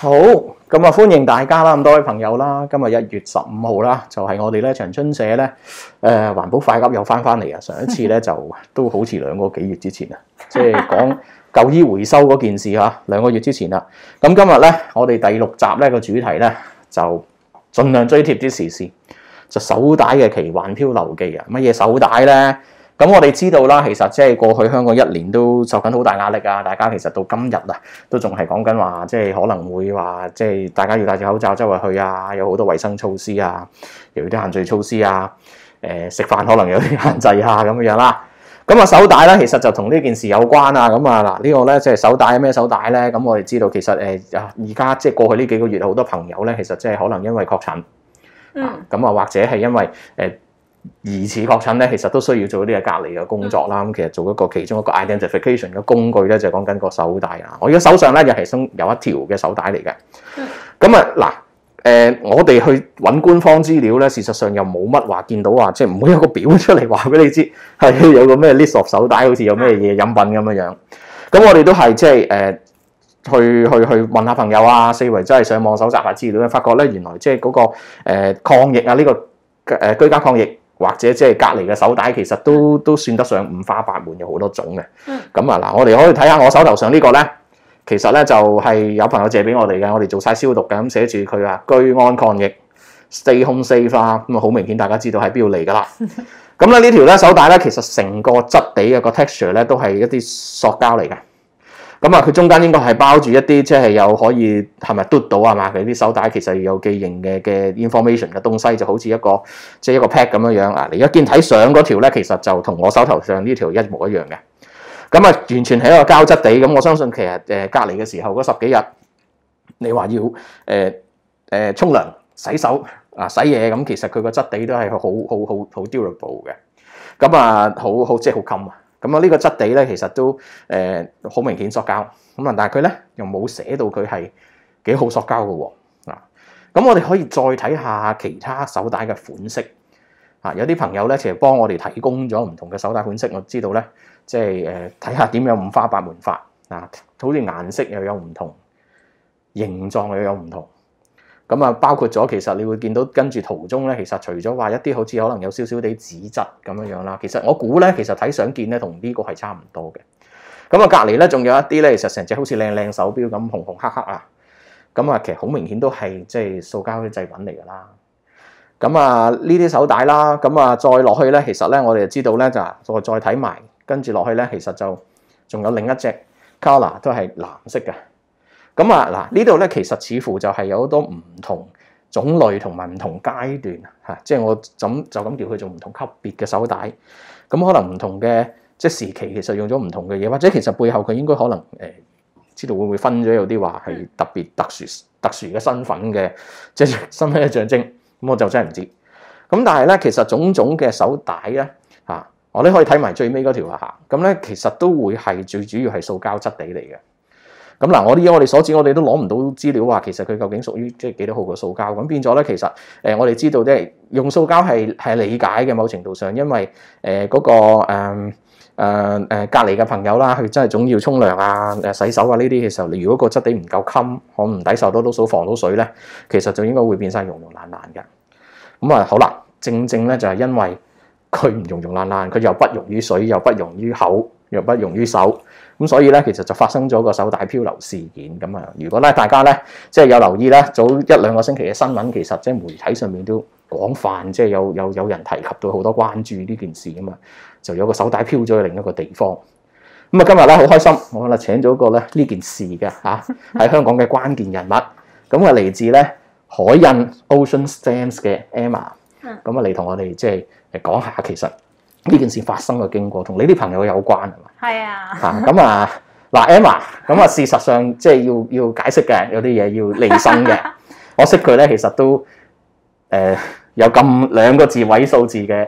好，咁啊歡迎大家啦，咁多位朋友啦，今日1月15號啦，就係我哋咧長春社咧環保快噏又翻嚟啊！上一次咧就都好似2個幾月之前啊，即係講舊衣回收嗰件事嚇，2個月之前啦。咁今日咧我哋第6集咧個主題咧就盡量追貼啲時事，就手帶嘅奇幻漂流記啊！乜嘢手帶咧？咁我哋知道啦，其實即係過去香港1年都受緊好大壓力啊！大家其實到今日啊，都仲係講緊話，即係可能會話，即係大家要戴住口罩周圍去啊，有好多衞生措施啊，又有啲限聚措施啊，食飯可能有啲限制啊咁樣啦。咁啊手帶咧，其實就同呢件事有關啊。咁啊嗱，呢個咧即係手帶咩手帶咧？咁我哋知道其實而家即係過去呢幾個月好多朋友咧，其實即係可能因為確診，咁啊或者係因為疑似確診咧，其實都需要做啲嘅隔離嘅工作啦。咁其實做一個其中一個 identification 嘅工具咧，就講緊個手帶啊。我而家手上咧就係有一條嘅手帶嚟嘅。咁啊嗱，我哋去揾官方資料咧，事實上又冇乜話見到話，即係唔會有個表出嚟話俾你知係有個咩 list of 手帶，好似有咩嘢飲品咁樣樣。咁我哋都係即係去問下朋友啊，四圍真係上網搜集下資料咧，發覺咧原來即係嗰個抗疫啊，呢個居家抗疫，或者即係隔離嘅手帶，其實都算得上五花八門，有好多種嘅。咁啊嗱，我哋可以睇下我手頭上呢個咧，其實咧就係有朋友借俾我哋嘅，我哋做晒消毒嘅，咁寫住佢話居安抗疫 ，stay home safe 啦。咁啊好明顯，大家知道喺邊度嚟㗎啦。咁咧呢條咧手帶咧，其實成個質地嘅個 texture 咧都係一啲塑膠嚟嘅。咁啊，佢中間應該係包住一啲即係有可以係咪嘟到啊嘛？佢啲手帶其實有記認嘅 information 嘅東西，就好似一個即係一個 pack 咁樣樣啊！你而家見睇相嗰條咧，其實就同我手頭上呢條一模一樣嘅。咁啊，完全係一個膠質地。咁我相信其實隔離嘅時候嗰10幾日，你話要沖涼、洗手啊、洗嘢咁，其實佢個質地都係好 durable 嘅。咁啊，好即係好襟啊！咁啊，呢個質地咧，其實都好明顯塑膠咁啊，但係佢咧又冇寫到佢係幾好塑膠嘅喎啊！咁我哋可以再睇下其他手帶嘅款式啊，有啲朋友咧其實幫我哋提供咗唔同嘅手帶款式，我知道咧即係睇下點樣五花八門法啊，好似顏色又有唔同，形狀又有唔同。咁啊，包括咗其實你會見到跟住途中咧，其實除咗話一啲好似可能有少少啲紙質咁樣樣啦，其實我估咧，其實睇相見咧同呢個係差唔多嘅。咁啊，隔離咧仲有一啲咧，其實成隻好似靚手錶咁紅紅黑黑啊。咁啊，其實好明顯都係即係塑膠嘅製品嚟㗎啦。咁啊，呢啲手帶啦，咁啊再落去咧，其實咧我哋就知道咧就再睇埋，跟住落去咧，其實就仲有另一隻 color 都係藍色嘅。咁啊嗱，呢度咧其實似乎就係有好多唔同種類同埋唔同階段嚇，即係我就咁叫佢做唔同級別嘅手帶。咁可能唔同嘅即係時期，其實用咗唔同嘅嘢，或者其實背後佢應該可能知道會唔會分咗有啲話係特別特殊嘅身份嘅，即係身份嘅象徵。咁我就真係唔知。咁但係咧，其實種種嘅手帶咧嚇，我哋可以睇埋最尾嗰條嚇。咁咧其實都會係最主要係塑膠質地嚟嘅。咁嗱，我哋所指，我哋都攞唔到資料話，其實佢究竟屬於即係幾多號嘅塑膠？咁變咗咧，其實我哋知道即係用塑膠係理解嘅某程度上，因為嗰個隔離嘅朋友啦，佢真係總要沖涼啊、洗手啊呢啲嘅時候，你如果個質地唔夠襟，可唔抵受到到防到水咧，其實就應該會變晒溶爛嘅。咁啊，好啦，正咧就係因為佢唔溶爛，佢又不溶於水，又不溶於口，又不溶於手。咁所以咧，其實就發生咗個手帶漂流事件咁啊！如果咧大家咧即係有留意咧，早1-2個星期嘅新聞，其實即係媒體上面都廣泛，即係有人提及到好多關注呢件事啊嘛，就有個手帶漂咗去另一個地方。咁啊，今日咧好開心，我咧請咗個咧呢件事嘅嚇喺香港嘅關鍵人物，咁啊嚟自咧海印 Ocean Stamps 嘅 Emma， 咁啊嚟同我哋即係講下其實呢件事發生嘅經過，同你啲朋友有關係嘛？係啊。咁啊，嗱 Emma， 咁啊事實上即係要解釋嘅，有啲嘢要釐清嘅。我識佢咧，其實都有咁2個字位數字嘅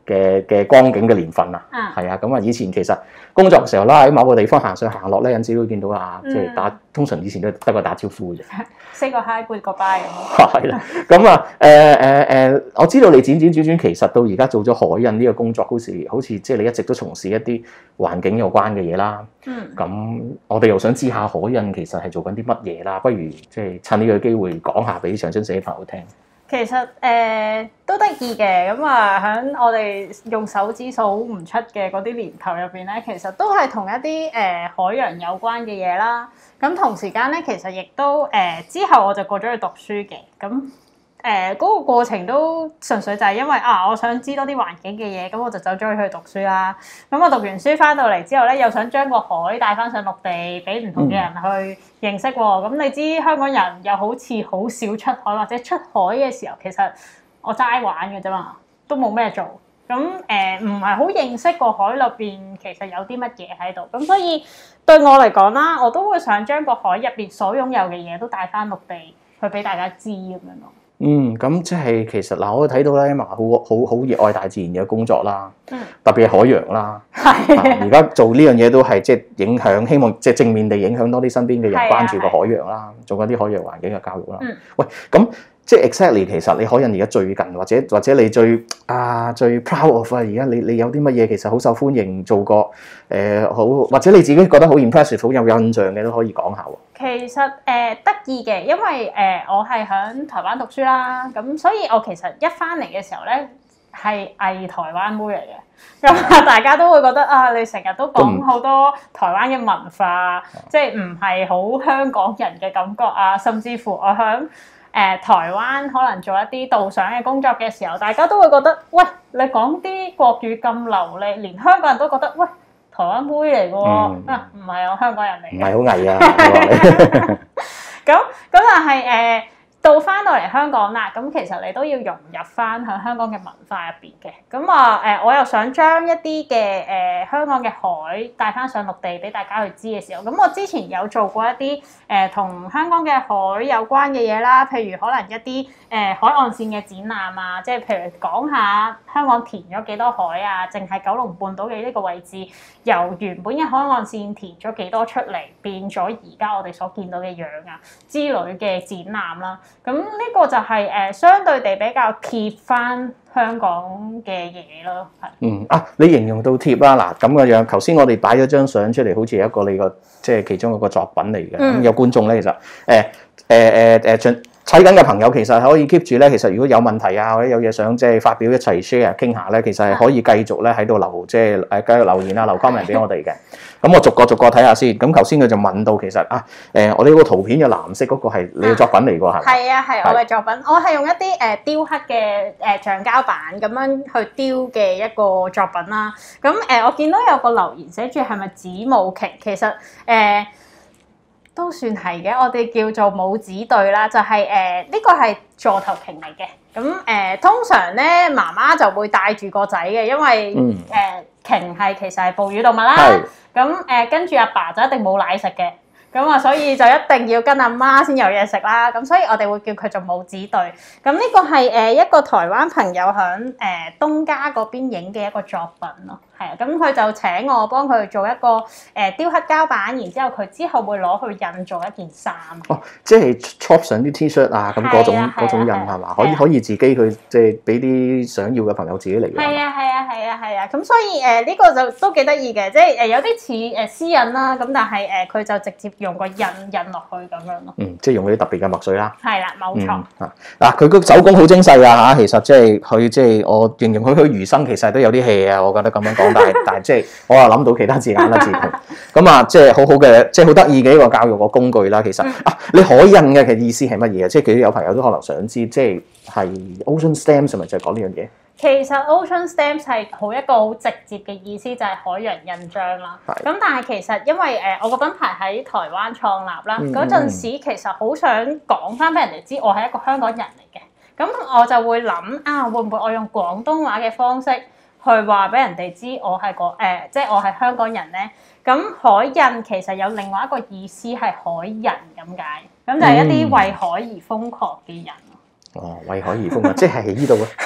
嘅光景嘅年份啊，係啊，咁啊以前其實工作嘅時候啦，喺某個地方行上行落咧，有陣時都會見到啊，即係通常以前都得個打招呼嘅啫 ，say 個 hi，good 個 bye 咁。 係啦，咁啊我知道你轉其實到而家做咗海印呢個工作，好似即係你一直都從事一啲環境有關嘅嘢啦。咁我哋又想知下海印其實係做緊啲乜嘢啦，不如即係趁呢個機會講下俾長春社嘅朋友聽。 其實都得意嘅，咁啊喺我哋用手指數唔出嘅嗰啲年頭入邊咧，其實都係同一啲海洋有關嘅嘢啦。咁同時間咧，其實亦都之後我就過咗去讀書嘅，咁嗰個過程都純粹就係因為我想知多啲環境嘅嘢，咁我就走咗去讀書啦。咁我讀完書翻到嚟之後咧，又想將個海帶翻上陸地，俾唔同嘅人去認識喎。咁你知香港人又好似好少出海，或者出海嘅時候，其實我齋玩嘅啫嘛，都冇咩做。咁唔係好認識個海裏邊其實有啲乜嘢喺度。咁所以對我嚟講啦，我都會想將個海入邊所擁有嘅嘢都帶翻陸地去俾大家知咁樣咯。 咁即係其實嗱，我睇到咧，Emma好熱愛大自然嘅工作啦，特別係海洋啦。而家做呢樣嘢都係即係影響，希望即係正面地影響多啲身邊嘅人關注個海洋啦，做緊啲海洋環境嘅教育啦。喂，咁即係 exactly 其實你海印而家最近或者你最 proud of 而家你有啲乜嘢其實好受歡迎做過好，或者你自己覺得好 impressive 好有印象嘅都可以講下喎。 其實得意嘅，因為我係喺台灣讀書啦，咁所以我其實一翻嚟嘅時候咧係偽台灣妹嚟嘅，咁大家都會覺得你成日都講好多台灣嘅文化，即係唔係好香港人嘅感覺啊，甚至乎我喺台灣可能做一啲導賞嘅工作嘅時候，大家都會覺得喂，你講啲國語咁流利，連香港人都覺得喂，台灣妹嚟嘅喎，唔係我香港人嚟嘅， 唔係好偽啊。 咁但係到翻到嚟香港啦，咁其實你都要融入翻喺香港嘅文化入邊嘅。咁我又想將一啲嘅香港嘅海帶翻上陸地俾大家去知嘅時候，咁我之前有做過一啲同香港嘅海有關嘅嘢啦，譬如可能一啲海岸線嘅展覽啊，即係譬如講下香港填咗幾多海啊，淨係九龍半島嘅呢個位置由原本嘅海岸線填咗幾多出嚟，變咗而家我哋所見到嘅樣啊之類嘅展覽啦。咁呢個就係相對地比較貼翻香港嘅嘢咯，係。 你形容到貼啦，嗱咁嘅樣，頭先我哋擺咗張相出嚟，好似係一個你個即係其中一個作品嚟嘅。咁有觀眾咧，其實睇緊嘅朋友其實可以 keep 住咧。其實如果有問題啊，或者有嘢想即係發表一齊 share 傾下咧，其實係可以繼續咧喺度留即係繼續留言啊，留 comment 俾我哋嘅。咁我逐個睇下先。咁頭先佢就問到其實我哋個圖片嘅藍色嗰個係你嘅作品嚟㗎，係咪？ 係啊，係我嘅作品。我係用一啲雕刻嘅橡膠板咁樣去雕嘅一個作品啦。咁我見到有個留言寫住係咪子母鯨？其實都算係嘅，我哋叫做母子對啦，就係呢個係座頭鯨嚟嘅。咁通常咧媽媽就會帶住個仔嘅，因為鯨係其實係哺乳動物啦。咁跟住阿爸就一定冇奶食嘅，咁所以就一定要跟阿媽先有嘢食啦。咁所以我哋會叫佢做母子對。咁呢個係一個台灣朋友響東家嗰邊影嘅一個作品咯。係啊，咁佢就請我幫佢做一個雕刻膠板，然之後佢之後會攞去印做一件衫。 即係 chop 上啲 T-shirt 啊，咁嗰種印係嘛？可以自己去即係俾啲想要嘅朋友自己嚟嘅。 係啊，咁所以呢個就都幾得意嘅，即係有啲似私印啦，咁但係佢就直接用個印落去咁樣咯。 即係用嗰啲特別嘅墨水啦。係啦， 冇錯。 嗱，佢個手工好精細啊嚇，其實即係我形容佢餘生其實都有啲 hea 啊，我覺得咁樣講。但係即係我又諗到其他字眼啦，字句咁即係好好嘅，即係好得意嘅一個教育個工具啦。其實你海印嘅意思係乜嘢啊？即係佢有朋友都可能想知，即係 Ocean Stamps 係咪就係講呢樣嘢？ 其實 Ocean Stamps 係一個好直接嘅意思，就係海洋印章啦。咁但係其實因為我個品牌喺台灣創立啦，嗰陣時其實好想講翻俾人哋知，我係一個香港人嚟嘅。咁我就會諗會唔會我用廣東話嘅方式去話俾人哋知我係即係我係香港人咧。咁海印其實有另外一個意思係海人咁解，咁就係一啲為海而瘋狂嘅人。 為海而瘋狂，即係喺呢度啊！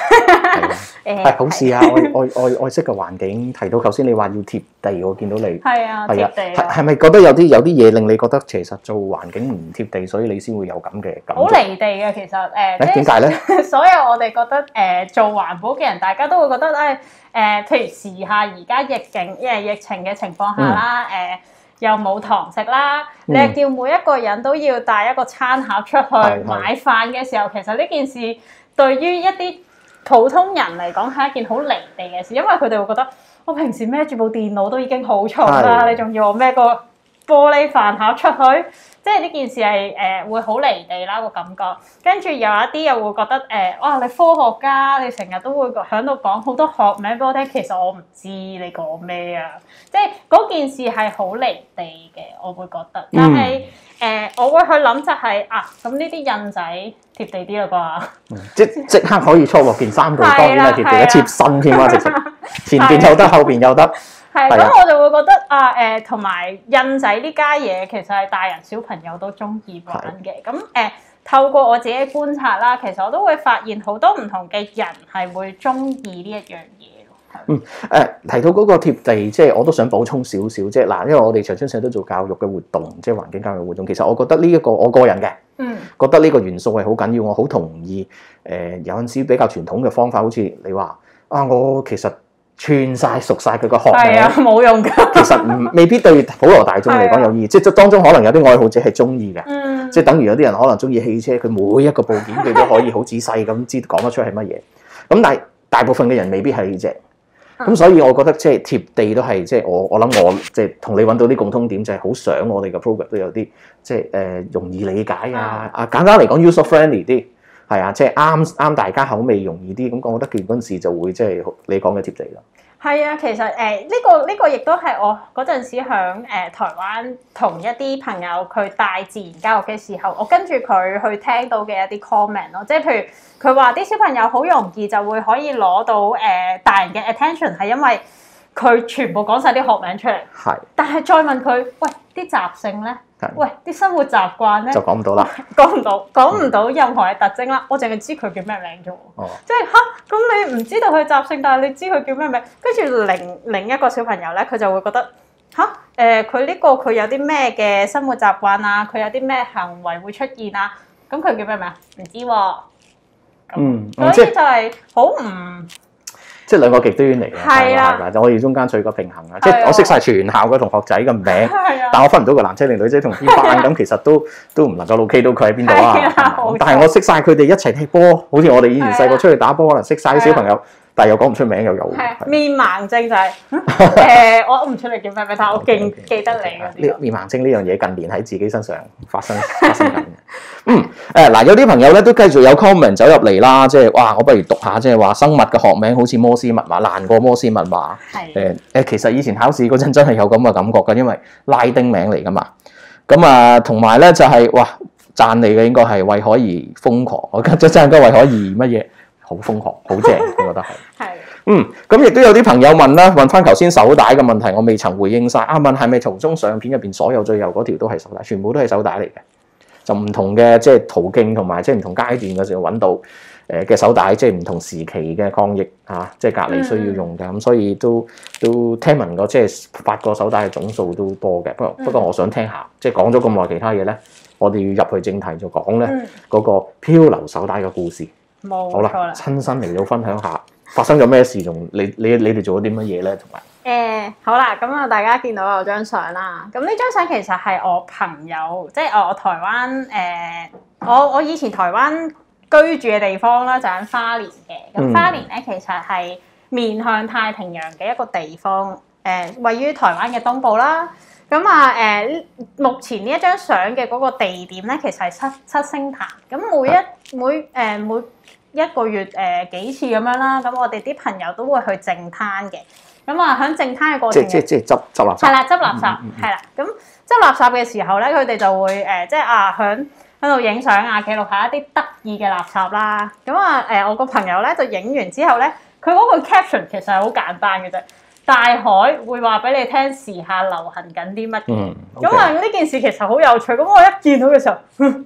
係好事啊！愛惜嘅環境，提到頭先你話要貼地，我見到你係啊，貼地啊， 係咪覺得有啲嘢令你覺得其實做環境唔貼地，所以你先會有咁嘅感覺？ 好離地嘅其實點解咧？ 所有我哋覺得做環保嘅人，大家都會覺得譬如時下而家疫情嘅情況下啦，又冇堂食啦，你係叫每一個人都要帶一個餐盒出去買飯嘅時候，其實呢件事對於一啲普通人嚟講係一件好離地嘅事，因為佢哋會覺得我平時孭住部電腦都已經好重啦，你仲要我孭個玻璃飯盒出去，即係呢件事係會好離地啦個感覺。跟住有一啲又會覺得哇你科學家，你成日都會喺度講好多學名俾我聽，其實我唔知你講咩啊，即係嗰件事係好離地嘅，我會覺得。但係我會去諗就係咁呢啲印仔貼地啲啦啩， 即刻可以搓落件衫度，當然係貼地，一貼身添啦，直情前邊又得，後邊又得。 係咁，我就會覺得同埋印仔呢家嘢其實係大人小朋友都中意玩嘅。咁透過我自己觀察啦，其實我都會發現好多唔同嘅人係會中意呢一樣嘢咯。 提到嗰個貼地，即係我都想補充少少，即係嗱，因為我哋長春社都做教育嘅活動，即係環境教育活動。其實我覺得呢一個我個人嘅，覺得呢個元素係好緊要。我好同意有陣時比較傳統嘅方法，好似你話我其實串晒熟晒佢個學名， 冇用㗎。 其實未必對普羅大眾嚟講有意義，即係當中可能有啲愛好者係中意嘅，即係等於有啲人可能中意汽車，佢每一個部件佢都可以好仔細咁講得出係乜嘢。咁但係大部分嘅人未必係呢隻。咁所以我覺得即係貼地都係即係我諗我即係同你揾到啲共通點，就係好想我哋嘅 program 都有啲即係容易理解簡單嚟講 user friendly 啲，係啊，即係啱大家口味容易啲。咁我覺得嗰陣時就會即係你講嘅貼地啦。 係啊，其實呢個亦都係我嗰陣時響台灣同一啲朋友佢帶自然教育嘅時候，我跟住佢去聽到嘅一啲 comment 咯，即係譬如佢話啲小朋友好容易就會可以攞到大人嘅 attention， 係因為佢全部講晒啲學名出嚟。係。但係再問佢，喂啲習性咧？喂啲生活習慣咧？就講唔到啦。講唔到任何嘅特徵啦，我淨係知佢叫咩名啫喎。即係咁你唔知道佢習性，但係你知佢叫咩名？跟住另一個小朋友咧，佢就會覺得佢呢個佢有啲咩嘅生活習慣啊？佢有啲咩行為會出現啊？咁佢叫咩名啊？唔知喎。所以就係好唔〜 即係兩個極端嚟嘅，係咪？我哋中間取個平衡啊！即係我識晒全校嘅同學仔嘅名，但我分唔到個男仔定女仔同邊班，咁其實都唔能夠 locate 到佢喺邊度啊！但係我識晒佢哋一齊踢波，好似我哋以前細個出去打波，可能識晒啲小朋友，但係又講唔出名又有。 面盲症就係我唔出嚟叫咩名，但係我記得你嗰啲。 面盲症呢樣嘢近年喺自己身上發生緊。嗱，有啲朋友咧都繼續有 comment 走入嚟啦，即係哇，我不如讀下，即係話生物嘅學名好似摩斯密碼，難過摩斯密碼。其實以前考試嗰陣真係有咁嘅感覺㗎，因為拉丁名嚟㗎嘛。咁同埋咧就係哇，讚你嘅應該係為可而瘋狂，我覺得真係為可而乜嘢好瘋狂，好正，我覺得係。咁亦都有啲朋友問啦，問翻頭先手帶嘅問題，我未曾回應晒。問係咪圖中相片入邊所有最右嗰條都係手帶，全部都係手帶嚟嘅。就唔同嘅即係途徑同埋即係唔同階段嘅時候揾到嘅手帶，即係唔同時期嘅抗疫即係隔離需要用嘅，咁所以都聽聞過即係發個手帶嘅總數都多嘅。不過我想聽下，即係講咗咁耐其他嘢咧，我哋要入去正題就講咧嗰個漂流手帶嘅故事。好啦，親身嚟到分享下發生咗咩事，同你哋做咗啲乜嘢咧，同埋。 好啦，咁啊，大家見到有張相啦。咁呢張相其實係我朋友，即係我台灣我以前台灣居住嘅地方啦，就喺花蓮嘅。咁花蓮咧其實係面向太平洋嘅一個地方，位於台灣嘅東部啦。咁目前呢一張相嘅嗰個地點咧，其實係七星潭。咁每一個月幾次咁樣啦。咁我哋啲朋友都會去淨灘嘅。咁喺淨灘嘅過程，即係執垃圾。係啦，執垃圾係啦。咁執垃圾嘅時候咧，佢哋就會即係喺度影相記錄下一啲得意嘅垃圾啦。咁我個朋友咧就影完之後咧，佢嗰個 caption 其實係好簡單嘅啫。大海會話俾你聽時下流行緊啲乜嘢。咁呢件事其實好有趣。咁我一見到嘅時候，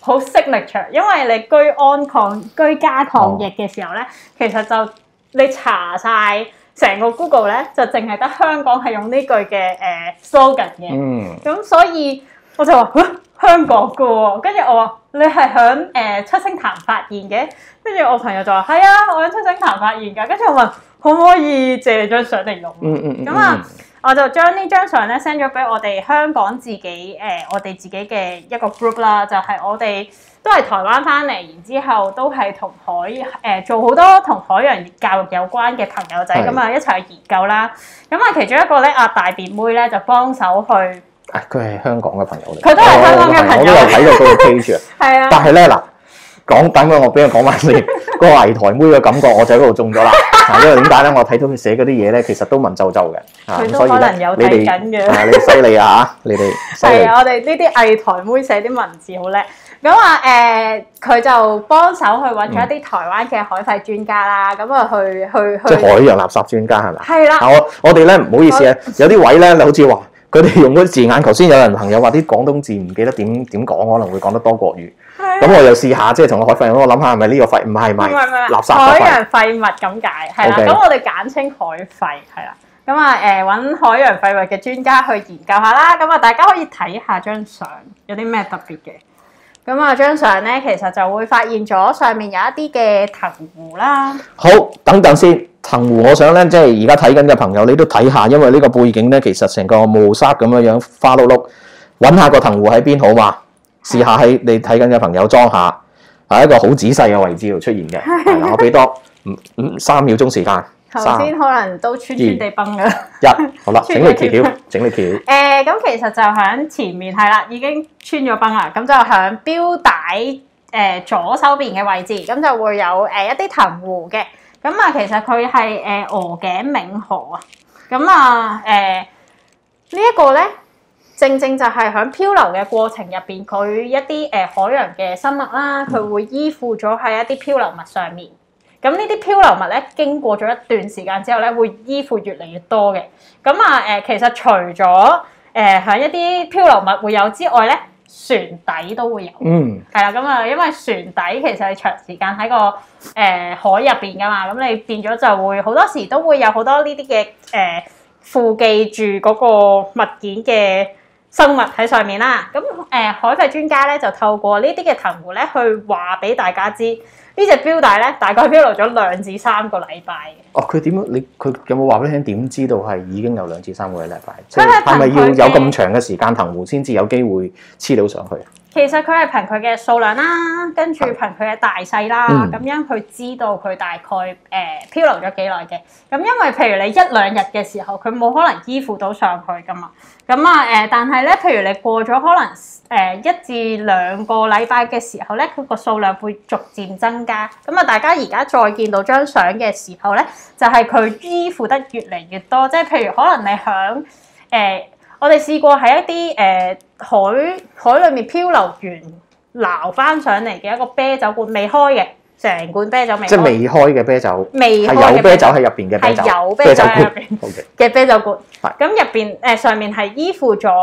好 signature，因為你居家抗疫嘅時候咧，其實就你查晒成個 Google 咧，就淨係得香港係用呢句嘅slogan 嘅。咁所以我就話香港嘅喎，跟住我話你係響七星潭發現嘅，跟住我朋友就話係啊，我喺七星潭發現㗎，跟住我問可唔可以借張相嚟用？咁啊，我就將呢張相咧 send 咗俾我哋香港自己我哋自己嘅一個 group 啦，就係我哋都係台灣翻嚟，然之後都係同做好多同海洋教育有關嘅朋友仔咁啊，一齊去研究啦。咁啊，其中一個咧大便妹咧就幫手去。 佢係香港嘅朋友嚟， 佢都係香港嘅朋友， 我都有睇過佢嘅 page 啊。 係啊， 但係咧嗱，等我俾佢講翻先，個圍台妹嘅感覺我就喺嗰度中咗啦。因為點解咧？我睇到佢寫嗰啲嘢咧，其實都文縐縐嘅。 佢都可能有睇緊嘅。 你哋犀利啊！你哋係啊，我哋呢啲偽台妹寫啲文字好叻。咁啊佢就幫手去揾咗一啲台灣嘅海廢專家啦。咁啊去即係海洋垃圾專家係咪？ 係啦。 我哋咧唔好意思啊，有啲位咧，你好似話。佢哋用嗰啲字眼，頭先有人朋友話啲廣東字唔記得點講，可能會講得多國語。咁我又試下，即係同個海廢，我諗下係咪呢個廢？唔係垃圾海洋廢物咁解，係啦。咁我哋簡稱海廢，係啦。咁啊揾海洋廢物嘅專家去研究下啦。咁啊大家可以睇下張相，有啲咩特別嘅。咁啊張相咧，其實就會發現咗上面有一啲嘅藤壺啦。 好，等先。藤壺，我想咧，即係而家睇緊嘅朋友，你都睇下，因為呢個背景咧，其實成個霧煞咁樣花碌碌，揾下個藤壺喺邊好嘛？試下喺你睇緊嘅朋友裝下，係一個好仔細嘅位置度出現嘅。係啦，我俾多3秒鐘時間。 頭先可能都穿地崩㗎。 好啦，整理橋，整理橋。 咁其實就喺前面係啦，已經穿咗崩啦。咁就喺標帶左手邊嘅位置，咁就會有一啲藤壺嘅。咁啊，其實佢係鵝頸冥河啊，咁啊呢一個咧，正就係喺漂流嘅過程入邊，佢一啲海洋嘅生物啦，佢會依附咗喺一啲漂流物上面。咁呢啲漂流物咧，經過咗一段時間之後咧，會依附越嚟越多嘅。咁啊其實除咗喺一啲漂流物會有之外咧，船底都會有，係啦，咁啊，因為船底其實係長時間喺個海入邊噶嘛，咁你變咗就會好多時都會有好多呢啲嘅附記住嗰個物件嘅生物喺上面啦。咁海廢專家咧就透過呢啲嘅藤壺咧去話俾大家知，呢隻標帶咧大概漂流咗2至3個禮拜嘅。 哦，佢點樣？佢有冇話俾你聽？點知道係已經有2至3個禮拜？即係咪要有咁長嘅時間藤壺先至有機會黐到上去？ 其實佢係憑佢嘅數量啦，跟住憑佢嘅大細啦，咁樣去知道佢大概漂流咗幾耐嘅。咁因為譬如你1、2日嘅時候，佢冇可能依附到上去噶嘛。咁啊但係咧，譬如你過咗可能1至2個禮拜嘅時候咧，佢個數量會逐漸增加。咁啊，大家而家再見到張相嘅時候咧，就係佢依附得越嚟越多。即係譬如可能你響我哋試過喺一啲海裏面漂流完撈翻上嚟嘅一個啤酒罐未開嘅，成罐啤酒未開。即係未開嘅啤酒，係有啤酒喺入邊嘅啤酒， 係有啤酒喺入邊嘅啤酒罐。咁入邊上面係依附咗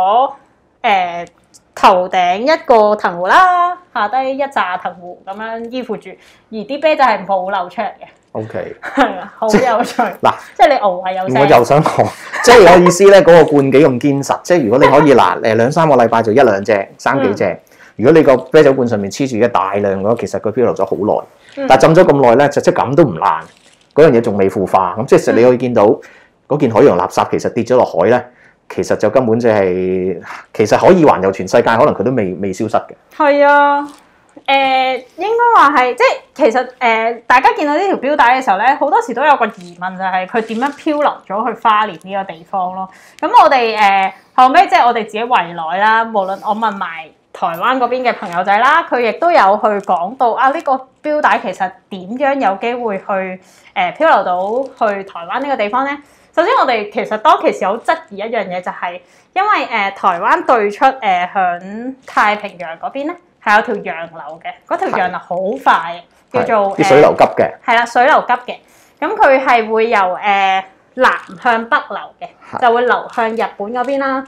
頭頂一個藤壺啦，下低一紮藤壺咁樣依附住，而啲啤酒係冇流出嚟嘅。 OK， 係啊，好有趣。嗱，即係你熬係有聲。 我又想講，即係我意思咧，嗰個罐幾咁堅實。即係如果你可以2、3個禮拜就1、2隻、3幾隻。如果你個啤酒罐上面黐住嘅大量嘅話，其實佢漂流咗好耐。但係浸咗咁耐咧，就即係咁都唔爛。嗰樣嘢仲未腐化。咁即係你可以見到嗰件海洋垃圾其實跌咗落海咧，其實就根本就係其實可以環遊全世界，可能佢都未消失嘅。係啊。應該話係，即係其實大家見到呢條標帶嘅時候咧，好多時都有個疑問，就係佢點樣漂流咗去花蓮呢個地方咯。咁我哋後尾即係我哋自己圍內啦，無論我問埋台灣嗰邊嘅朋友仔啦，佢亦都有去講到啊呢個標帶其實點樣有機會去漂流到去台灣呢個地方咧？首先我哋其實當其時好質疑一樣嘢，就係因為台灣對出響太平洋嗰邊咧。係有條洋流嘅，嗰條洋流好快，叫做啲水流急嘅。係啦，水流急嘅，咁佢係會由南向北流嘅，就會流向日本嗰邊啦。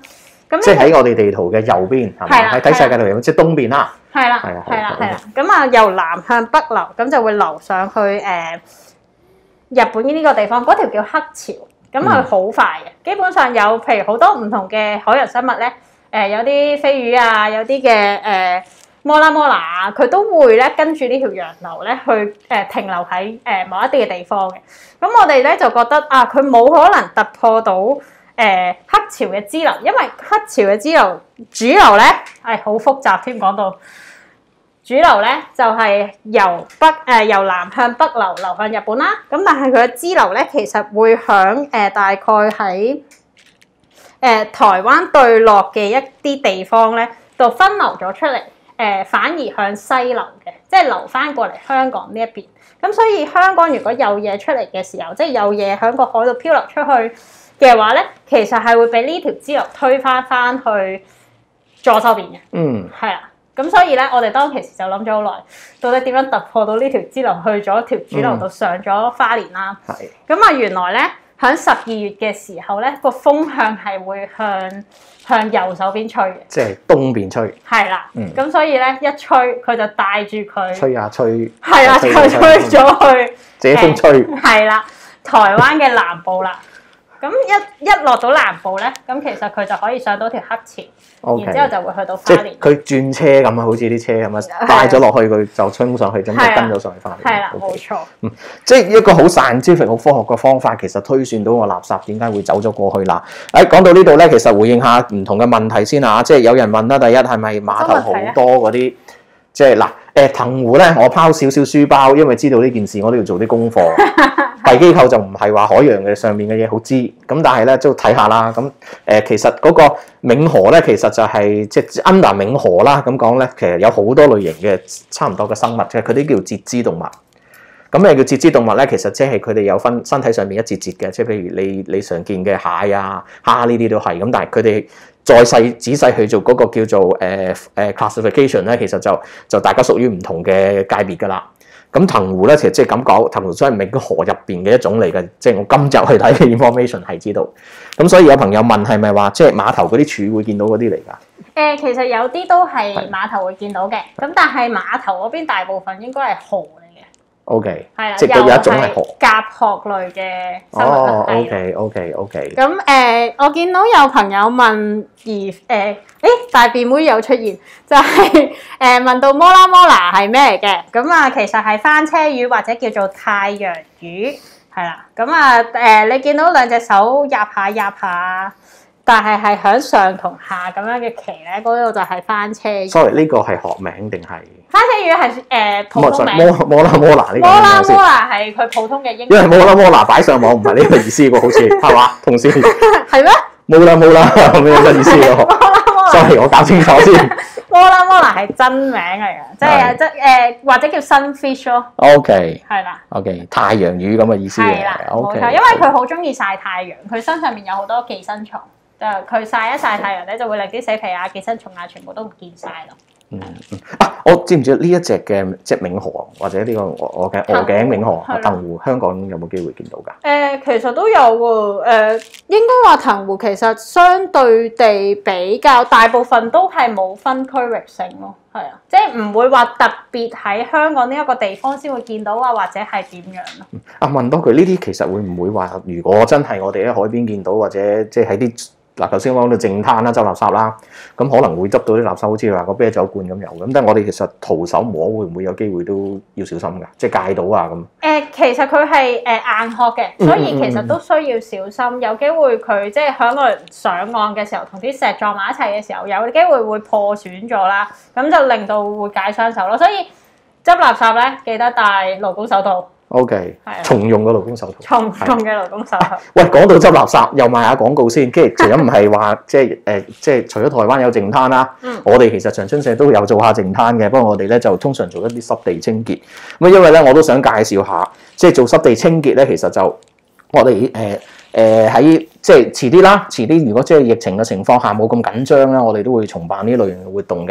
咁即係喺我哋地圖嘅右邊，係咪？喺睇世界圖即係東邊啦。 係啦，咁啊由南向北流，咁就會流上去日本呢個地方，嗰條叫黑潮，咁佢好快嘅。基本上有譬如好多唔同嘅海洋生物咧，有啲飛魚啊，有啲嘅摩拉啊，佢都會咧跟住呢條洋流咧去停留喺某一啲嘅地方嘅。咁我哋咧就覺得啊，佢冇可能突破到黑潮嘅支流，因為黑潮嘅支流主流咧係好複雜添，講到主流咧就係由南向北流向日本啦。咁但係佢嘅支流咧其實會響大概喺台灣對落嘅一啲地方咧度分流咗出嚟。反而向西流嘅，即係流翻過嚟香港呢一邊。咁所以香港如果有嘢出嚟嘅時候，即係有嘢喺個海度漂流出去嘅話咧，其實係會俾呢條支流推翻去左手邊嘅。係啦。咁所以咧，我哋當其時就諗咗好耐，到底點樣突破到呢條支流去咗條主流度上咗花蓮啦？咁啊，原來咧喺12月嘅時候咧，個風向係會向右手邊吹嘅，即係東邊吹。 係啦，咁所以咧一吹，佢就帶住佢吹啊吹， 係啦，就吹咗去借風吹。 係啦，台灣嘅南部啦。咁一落到南部咧，咁其實佢就可以上到條黑潮，然之後就會去到花蓮。 佢轉車咁啊，好似啲車咁啊，帶咗落去佢就衝上去，咁就跟咗上去花蓮。 係啦，冇錯。 即係一個好 scientific、好科學嘅方法，其實推算到個垃圾點解會走咗過去啦。講到呢度咧，其實回應下唔同嘅問題先啊。即係有人問啦，第一係咪碼頭好多嗰啲？即係嗱，藤湖咧，我拋少少書包，因為知道呢件事，我都要做啲功課。大機構就唔係話海洋嘅上面嘅嘢好知，咁但係咧都睇下啦。咁其實嗰個冥河咧，其實就係即係 under 冥河啦。咁講咧，其實有好多類型嘅差唔多嘅生物，即係佢啲叫節肢動物。咁咩叫節肢動物咧？其實即係佢哋有分身體上面一節節嘅，即係譬如你常見嘅蟹啊、蝦呢啲都係。咁但係佢哋再仔細去做嗰個叫做classification 咧，其實就大家屬於唔同嘅界別㗎啦。咁藤湖咧，其實即係咁講，藤湖真係冥河入邊嘅一種嚟嘅，即係我今日去睇嘅 information 係知道。咁所以有朋友問係咪話即係碼頭嗰啲柱會見到嗰啲嚟㗎？ 其實有啲都係碼頭會見到嘅，咁但係碼頭嗰邊大部分應該係河嚟嘅。 O.K. 係啦， 即係有一種係河甲殼類嘅生物啦。 O.K. 咁我見到有朋友問大便妹有出現，就係問到摩拉係咩嚟嘅？咁啊，其實係翻車魚或者叫做太陽魚，係啦。咁啊你見到兩隻手壓下，但係響上同下咁樣嘅鰭咧，嗰度就係翻車魚。 Sorry，呢個係學名定係？ 翻車魚係普通名。 摩拉呢個。 摩拉係佢普通嘅英文。 因為摩拉擺上網唔係呢個意思喎，好似係嘛？同事係咩？ 摩拉咁樣嘅意思喎。Sorry，我搞清楚先。 摩拉係真名嚟嘅，即係或者叫 sunfish 咯。 OK。 係啦。 OK，太陽魚咁嘅意思嘅。 係啦，冇錯，因為佢好中意曬太陽，佢身上面有好多寄生蟲，就佢曬一曬太陽咧，就會令啲死皮啊、寄生蟲啊，全部都唔見晒咯。 我知唔知呢一隻嘅即係冥河或者呢個我嘅鵝頸冥河藤湖，香港有冇機會見到㗎？ 其實都有喎。應該話藤湖其實相對地比較大部分都係冇分區域性咯，係啊，即係唔會話特別喺香港呢一個地方先會見到啊，或者係點樣咯？ 問多句，呢啲其實會唔會話，如果真係我哋喺海邊見到，或者即係喺啲嗱頭先講到淨灘啦、執垃圾啦，咁可能會執到啲垃圾，好似話個啤酒罐咁有咁，但係我哋其實徒手摸會唔會有機會都要小心㗎？即係戒到啊咁。其實佢係硬殼嘅，所以其實都需要小心。有機會佢即係響個上岸嘅時候，同啲石撞埋一齊嘅時候，有機會會破損咗啦，咁就令到會解傷手咯。所以執垃圾咧，記得戴勞工手套。 O.K. 重用嘅勞工手套， 重用嘅勞工手套。 喂，講到執垃圾，又賣下廣告先。跟住除咗唔係話即係除咗台灣有淨灘啦，我哋其實長春社都有做下淨灘嘅。不過我哋咧就通常做一啲濕地清潔。咁因為咧我都想介紹下，即係做濕地清潔咧，其實就我哋喺即係遲啲如果即係疫情嘅情況下冇咁緊張啦，我哋都會重辦呢類型嘅活動嘅。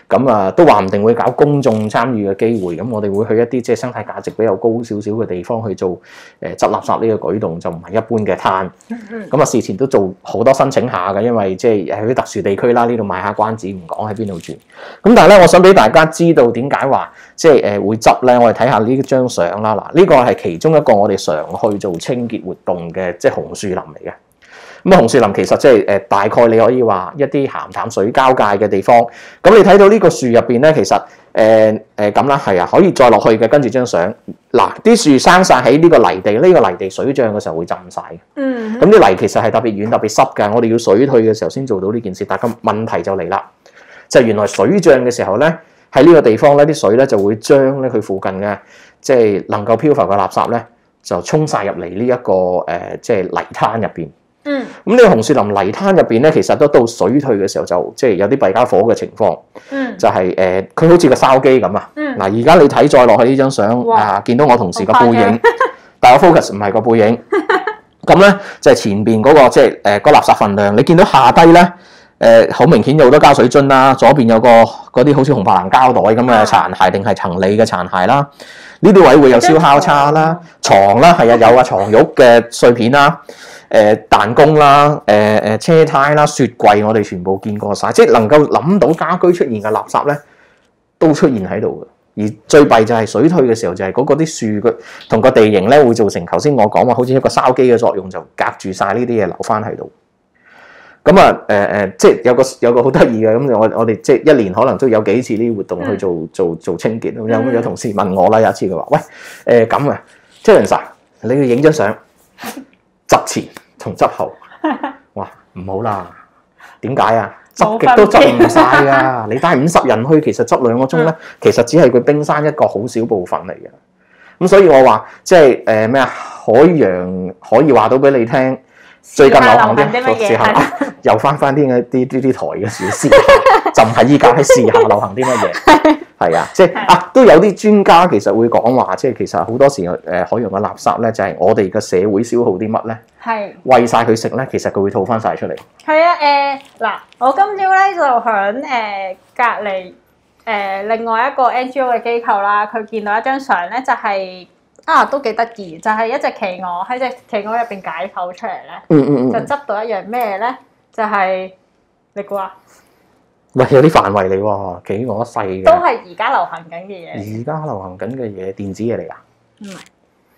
咁啊都話唔定會搞公眾參與嘅機會，咁我哋會去一啲即係生態價值比較高少少嘅地方去做執垃圾呢個舉動，就唔係一般嘅攤。咁啊事前都做好多申請下嘅，因為即係喺啲特殊地區啦，呢度賣下關子，唔講喺邊度住。咁但係咧，我想俾大家知道點解話即係會執咧，我哋睇下呢張相啦。嗱，呢個係其中一個我哋常去做清潔活動嘅，即係紅樹林嚟嘅。咁紅樹林其實即係大概你可以話一啲鹹淡水交界嘅地方。咁你睇到呢個樹入邊咧，其實咁啦，係啊，可以再落去嘅。跟住張相，嗱啲樹生晒喺呢個泥地，呢個泥地水漲嘅時候會浸晒嘅。咁啲泥其實係特別軟、特別濕嘅，我哋要水退嘅時候先做到呢件事。但係個問題就嚟啦，就係原來水漲嘅時候咧，喺呢個地方咧，啲水咧就會將咧佢附近嘅即係能夠漂浮嘅垃圾咧，就沖晒入嚟呢一個即係泥灘入邊。咁呢個紅樹林泥灘入邊咧，其實都到水退嘅時候就即係有啲弊家伙嘅情況。就係佢好似個筲箕咁啊。嗱，而家你睇再落去呢張相啊，見到我同事個背影，但係我 focus 唔係個背影。咁咧就係前邊嗰個即係個垃圾份量，你見到下低咧好明顯有好多膠水樽啦，左邊有個嗰啲好似紅白藍膠袋咁嘅殘骸定係行李嘅殘骸啦。呢啲位會有燒烤叉啦、床啦，係啊有啊床褥嘅碎片啦。彈弓啦、車胎啦、雪櫃，我哋全部見過晒，即係能夠諗到家居出現嘅垃圾咧，都出現喺度嘅。而最弊就係水退嘅時候，就係嗰個啲樹嘅同個地形咧，會造成頭先我講話好似一個筲箕嘅作用，就隔住晒呢啲嘢留翻喺度。咁啊即係有個好得意嘅，咁我哋即係一年可能都有幾次呢啲活動去做清潔。有同事問我啦，有一次佢話：喂咁啊，Terence，你要影張相執前同執後，哇唔好啦，點解啊？執極都執唔晒啊！你帶50人去，其實執2個鐘咧，其實只係佢冰山一個好少部分嚟嘅。咁所以我話即係咩啊？海洋可以話到俾你聽，最近流行啲乜嘢？又翻啲啲台嘅事，就唔係依家喺時下流行啲乜嘢？係啊，即係都有啲專家其實會講話，即係其實好多時海洋嘅垃圾咧，就係我哋嘅社會消耗啲乜咧？係餵晒佢食咧，其實佢會吐翻晒出嚟。係啊，嗱，我今朝咧就響隔離另外一個 NGO 嘅機構啦，佢見到一張相咧，就係都幾得意，就係一隻企鵝喺隻企鵝入邊解剖出嚟咧，就執到一樣咩咧？就係你估啊？喂，有啲範圍嚟喎，企鵝細嘅。都係而家流行緊嘅嘢。而家流行緊嘅嘢，電子嘢嚟㗎？唔係。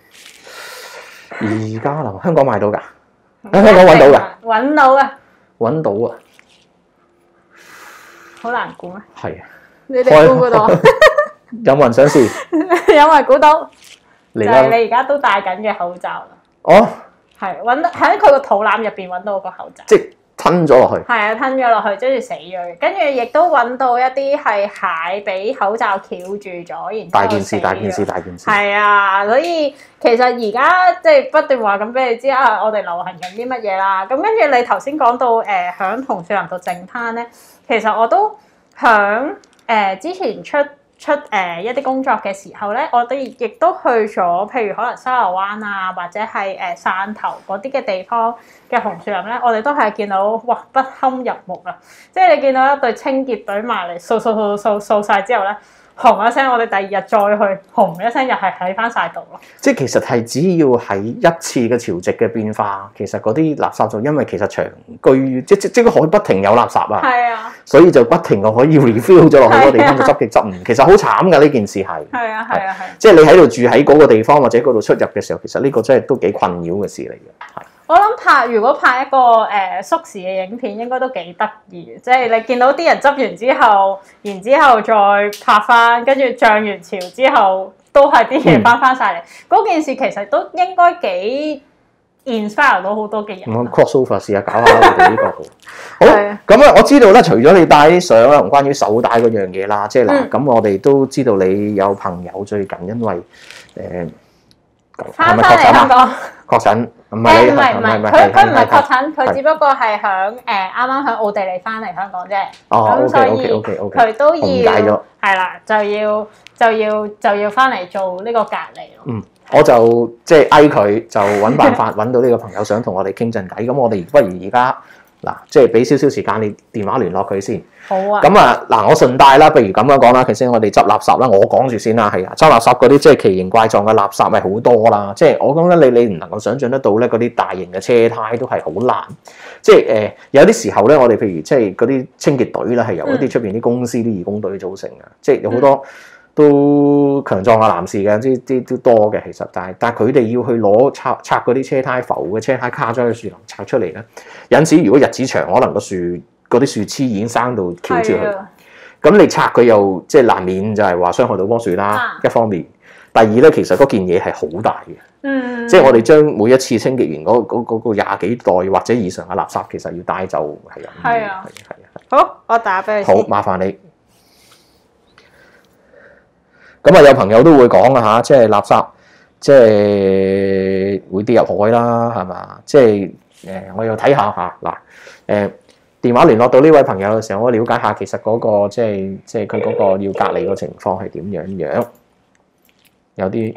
而家香港買到㗎？喺香港揾到㗎？揾到啊！揾到啊！好難估咩？係啊。你哋估到？有冇人想試？有冇人估到？就係你而家都戴緊嘅口罩啦。哦。係揾到喺佢個肚腩入邊揾到個口罩。即吞咗落去，係啊，吞咗落去，跟住死咗。跟住亦都揾到一啲係蟹俾口罩翹住咗，然之後死咗。大件事。係啊，所以其實而家即係不斷話咁俾你知啊，我哋流行緊啲乜嘢啦。咁跟住你頭先講到響紅樹林度淨灘咧，其實我都響之前出一啲工作嘅時候咧，我哋亦都去咗，譬如可能沙螺灣啊，或者係汕頭嗰啲嘅地方嘅紅樹林咧，我哋都係見到哇不堪入目啊！即係你見到一隊清潔隊埋嚟掃晒之後咧，轟一聲，我哋第二日再去，轟一聲又係喺翻晒度咯。即係其實係只要係一次嘅潮汐嘅變化，其實嗰啲垃圾就因為其實長居即個海不停有垃圾啊，係啊，所以就不停嘅可以 refill 咗落去嗰個地方，就執極執唔。其實好慘㗎呢件事係。係啊。即係你喺度住喺嗰個地方或者嗰度出入嘅時候，其實呢個真係都幾困擾嘅事嚟嘅。係。我諗如果拍一個縮時嘅影片，應該都幾得意。即係你見到啲人執完之後，然之後再拍翻，跟住漲完潮之後，都係啲嘢翻晒嚟。嗰件事其實都應該幾 inspire 到好多嘅人。crossover 試下搞下我哋呢個好。咁啊，我知道咧，除咗你帶啲相啦，同關於手帶嗰樣嘢啦，即係嗱，咁我哋都知道你有朋友最近因為係咪確診啊？確診唔係你，唔係佢唔係確診，佢只不過係響啱啱響奧地利翻嚟香港啫。哦，咁所以佢都要係啦，就要翻嚟做呢個隔離咯。我就即係佢就揾辦法揾到呢個朋友，想同我哋傾陣偈。咁我哋不如而家嗱，即係俾少少時間你電話聯絡佢先。 好啊。 咁啊，嗱，我順帶啦，譬如咁樣講啦，其實我哋執垃圾啦，我講住先啦，係啊，執垃圾嗰啲即係奇形怪狀嘅垃圾咪好多啦，即係我講緊你唔能夠想象得到咧，嗰啲大型嘅車胎都係好爛，即係有啲時候咧，我哋譬如即係嗰啲清潔隊咧，係由一啲出邊啲公司啲義工隊組成嘅，即係有好多都強壯嘅男士嘅，啲都多嘅其實，但係佢哋要去攞拆嗰啲車胎浮嘅車胎卡咗喺樹林拆出嚟咧，有陣時如果日子長，可能嗰啲樹枝已經生到翹住佢。咁你拆佢又即係難免就係話傷害到棵樹啦，一方面。第二咧，其實嗰件嘢係好大嘅，即係我哋將每一次清潔完嗰廿幾袋或者以上嘅垃圾，其實要帶走係啊。係啊。 好，我打俾你。 好，麻煩你。咁啊，有朋友都會講啊嚇，即係垃圾，即係會跌入海啦，係嘛？即係我要睇下嚇嗱電話聯絡到呢位朋友嘅時候，我了解下其實嗰個即係佢嗰個要隔離個情況係點樣，有啲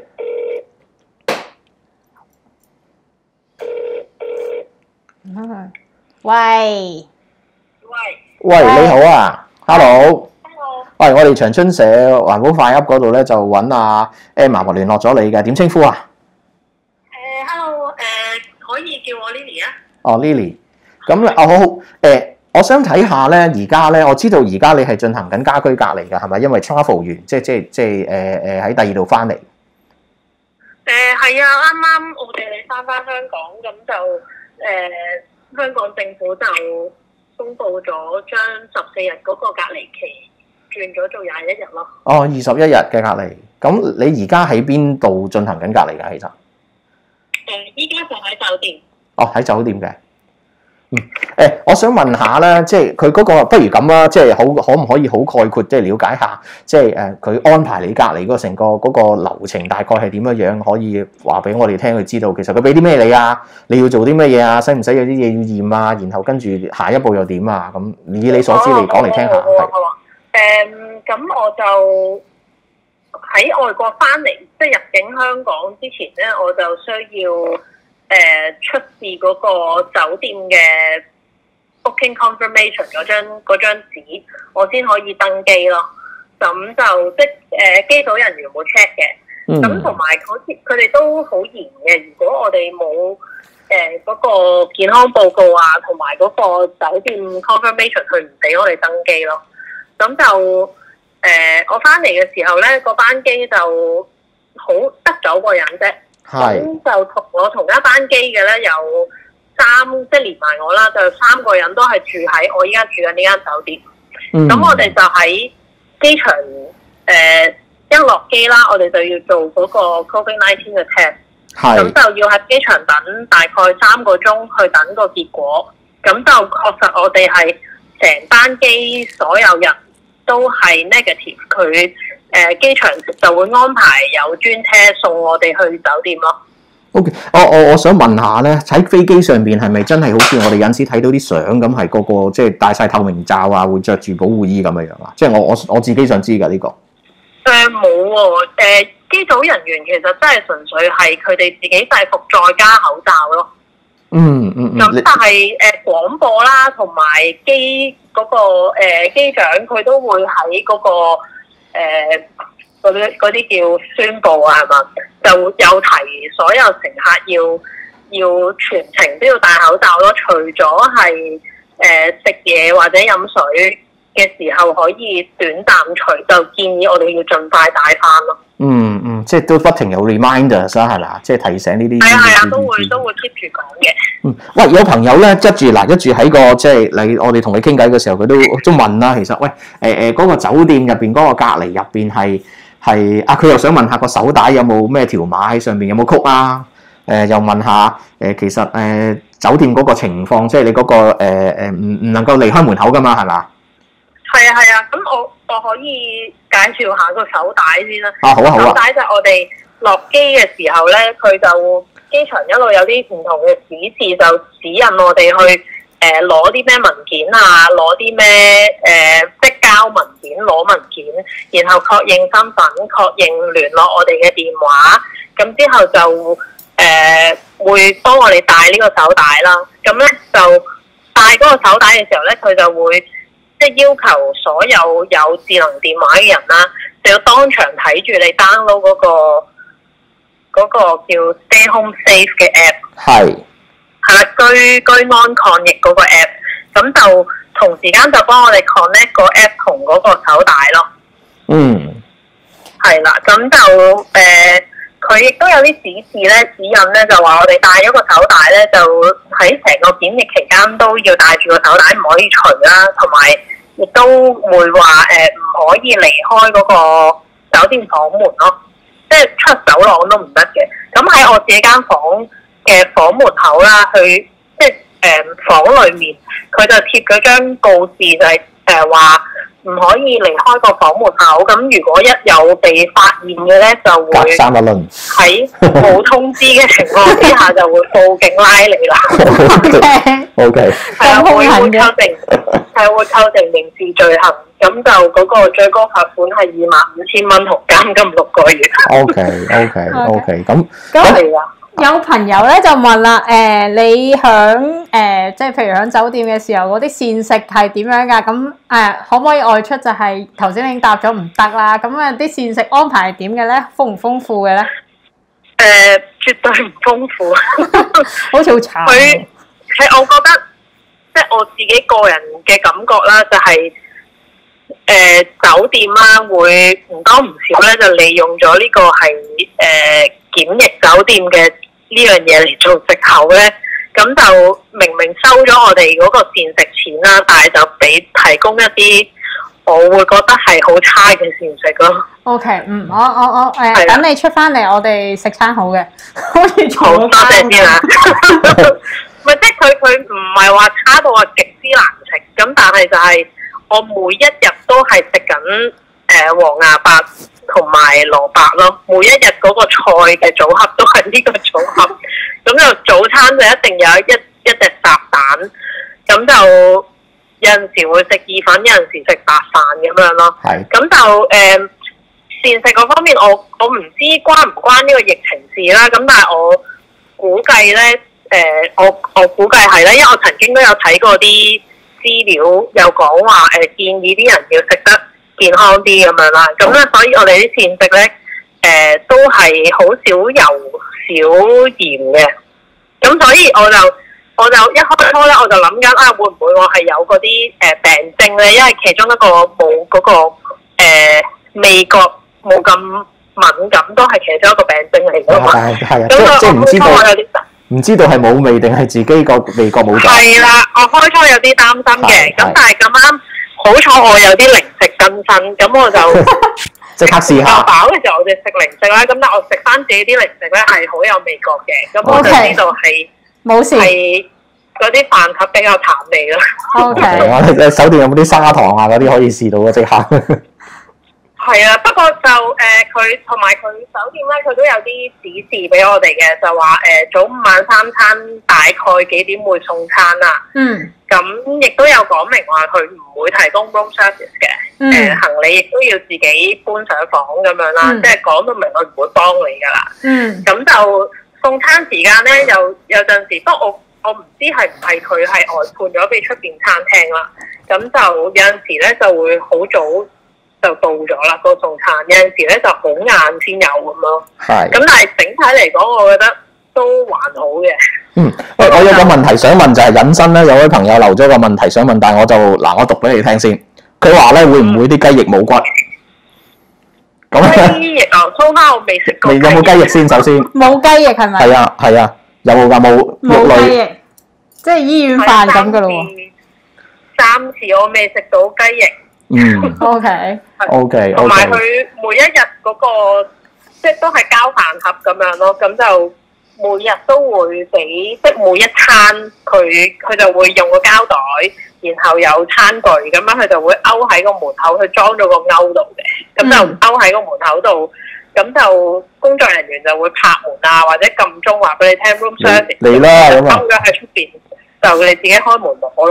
喂， 你好啊 ，hello，喂，我哋長春社環保快噏嗰度咧就揾阿 Emma 聯絡咗你嘅，點稱呼啊 ？Hello，可以叫我 Lily 啊？ 哦 ，Lily。咁好，我想睇下咧，而家咧，我知道而家你係進行緊家居隔離㗎，係咪？因為 travel 完，即係喺第二度翻嚟。 係啊，啱啱我哋翻香港，咁就香港政府就公布咗將14日嗰個隔離期轉咗做21日咯。 哦，21日嘅隔離。咁你而家喺邊度進行緊隔離㗎？其實依家就喺酒店。 哦，喺酒店嘅。我想問下咧，即係佢嗰個不如咁啦，即係可唔可以好概括，即係了解下，即係佢安排你隔離嗰成個嗰個流程大概係點樣？可以話俾我哋聽，佢知道其實佢俾啲咩你啊？你要做啲咩嘢啊？使唔使有啲嘢要驗啊？然後跟住下一步又點啊？咁以你所知嚟講嚟聽下。 咁我就喺外國翻嚟，即係入境香港之前咧，我就需要出示嗰個酒店嘅 booking confirmation 嗰張紙，我先可以登機咯。咁就即機組人員會 check 嘅。咁同埋佢哋都好嚴嘅。如果我哋冇嗰個健康報告啊，同埋嗰個酒店 confirmation，佢唔俾我哋登機咯。咁就我翻嚟嘅時候咧，個班機就好得9個人啫。咁就同我同一班機嘅咧，有即係連埋我啦，就3個人都係住喺我依家住緊呢間酒店。咁我哋就喺機場一落機啦，我哋就要做嗰個 COVID-19 嘅 test。咁就要喺機場等大概3個鐘去等個結果。咁就確實我哋係成班機所有人都係 negative，佢機場就會安排有專車送我哋去酒店咯。 OK，我想問下咧，喺飛機上邊係咪真係好似我哋有陣時睇到啲相咁，係個即係戴晒透明罩啊，會着住保護衣咁嘅樣啊？即係我自己想知㗎呢個。 冇喎，機組人員其實真係純粹係佢哋自己制服再加口罩咯。咁但係廣播啦，同埋機機長佢都會喺嗰個嗰啲叫宣佈啊，係嘛？就有提所有乘客要全程都要戴口罩咯。除咗係食嘢或者飲水嘅時候可以短暫除，就建議我哋要盡快戴翻咯。 即係都不停有 reminders 啦，係嘛？即係提醒呢啲。 係啊，都會 keep 住講嘅。 喂，有朋友咧一住喺個即係我哋同你傾偈嘅時候，佢都問啦。其實喂嗰個酒店入邊嗰個隔離入邊係佢又想問下個手帶有冇咩條碼喺上邊，有冇曲啊？又問下其實酒店嗰個情況，即係你嗰個唔能夠離開門口噶嘛，係嘛？係啊，咁我可以介紹下個手帶先啦。 好啊。 手帶就係我哋落機嘅時候咧，佢就機場一路有啲唔同嘅指示，就指引我哋去攞啲咩文件啊，攞啲咩即交文件，攞文件，然後確認身份，確認聯絡我哋嘅電話，咁之後就會幫我哋戴呢個手帶啦。咁咧就戴嗰個手帶嘅時候咧，佢就會即係要求所有有智能電話嘅人啦，就要當場睇住你 download 嗰個叫 Stay Home Safe 嘅 app。係啦，居安抗疫嗰個 app， 咁就同時間就幫我哋 connect 個 app 同嗰個手帶咯。係啦，咁就佢亦都有啲指引咧，就話我哋戴咗個手帶咧，就喺成個檢疫期間都要戴住個手帶，唔可以除啦，同埋亦都會話唔可以離開嗰個酒店房門咯，即係出走廊都唔得嘅。咁喺我自己間房嘅房門口啦，去即係房裡面，佢就貼咗張告示，就係話唔可以離開個房門口。咁如果一有被發現嘅咧，就會喺冇通知嘅情況之下就會報警拉你啦。OK， 係啊，會構成刑事罪行。咁就嗰個最高罰款係25,000蚊同監禁6個月。 OK，咁係啊。 有朋友咧就問啦，你響即係譬如響酒店嘅時候，嗰啲膳食係點樣㗎？咁可唔可以外出？就係頭先已經答咗唔得啦。咁啲膳食安排係點嘅咧？豐唔豐富嘅咧？ 絕對唔豐富， 好似好慘。 佢係我覺得，即係我自己個人嘅感覺啦，就係酒店啦，會唔多唔少咧，就利用咗呢個係檢疫酒店嘅呢樣嘢嚟做藉口咧，咁就明明收咗我哋嗰個膳食錢啦，但係就提供一啲我會覺得係好差嘅膳食咯。 OK， 我等你出翻嚟，我哋食餐好嘅，可以好多謝先啦。咪即係佢唔係話差到話極之難食，咁但係就係我每一日都係食緊黃芽白同埋蘿蔔咯，每一日嗰個菜嘅組合都係呢個組合，咁就早餐就一定有一隻烚蛋，咁就有陣時會食意粉，有陣時食白飯咁樣咯。係。咁就膳食嗰方面，我唔知關唔關呢個疫情事啦。咁但係我估計咧，我估計係咧，因為我曾經都有睇過啲資料，有講話建議啲人要食得健康啲咁樣啦，咁咧所以我哋啲膳食咧，都係好少油少鹽嘅，咁所以我就一開初咧我就諗緊會唔會我係有嗰啲病徵咧，因為其中一個冇嗰個味覺冇咁敏感，都係其中一個病徵嚟㗎嘛。係啊， 即係唔知道係冇味定係自己個味覺冇咗。係啦，我開初有啲擔心嘅，咁但係咁啱。好彩我有啲零食更新，咁我就即刻試下。 飽嘅時候我哋食零食啦，咁但係我食翻自己啲零食咧係好有味覺嘅，咁我就知道係冇事， 係嗰啲飯盒比較淡味咯。 OK。 酒店有冇啲砂糖啊嗰啲可以試到嘅即刻？ 係啊，不過就佢同埋佢酒店咧，佢都有啲指示俾我哋嘅，就話早午晚三餐大概幾點會送餐啦。咁亦都有講明話佢唔會提供 room service 嘅，行李亦都要自己搬上房咁樣啦，即係講到明佢唔會幫你噶啦。咁就送餐時間咧，有陣時，不過我唔知係唔係佢係外判咗俾出邊餐廳啦。咁就有陣時咧就會好早就到咗啦，個送餐有陣時咧就好晏先有咁咯。係。咁但係整體嚟講，我覺得都還好嘅。 我有個問題想問，就係引申咧，有位朋友留咗個問題想問，但係我讀俾你聽先。佢話咧會唔會啲雞翼冇骨？ 雞翼啊，蘇蝦我未食過。 你有冇雞翼先？首先冇雞翼係咪？ 係啊，有冇㗎？冇雞翼，即係醫院飯咁㗎咯喎。 暫時我未食到雞翼。 OK。 同埋佢每一日嗰個即係都係交飯盒咁樣咯，咁就。每日都會俾，即係每一餐佢就會用個膠袋，然後有餐具咁樣，佢就會勾喺個門口，佢裝咗個勾度嘅，咁就勾喺個門口度，咁就工作人員就會拍門啊，或者撳鐘話俾你聽 room service 嚟啦咁啊， 勾咗喺出邊，就你自己開門攞咯。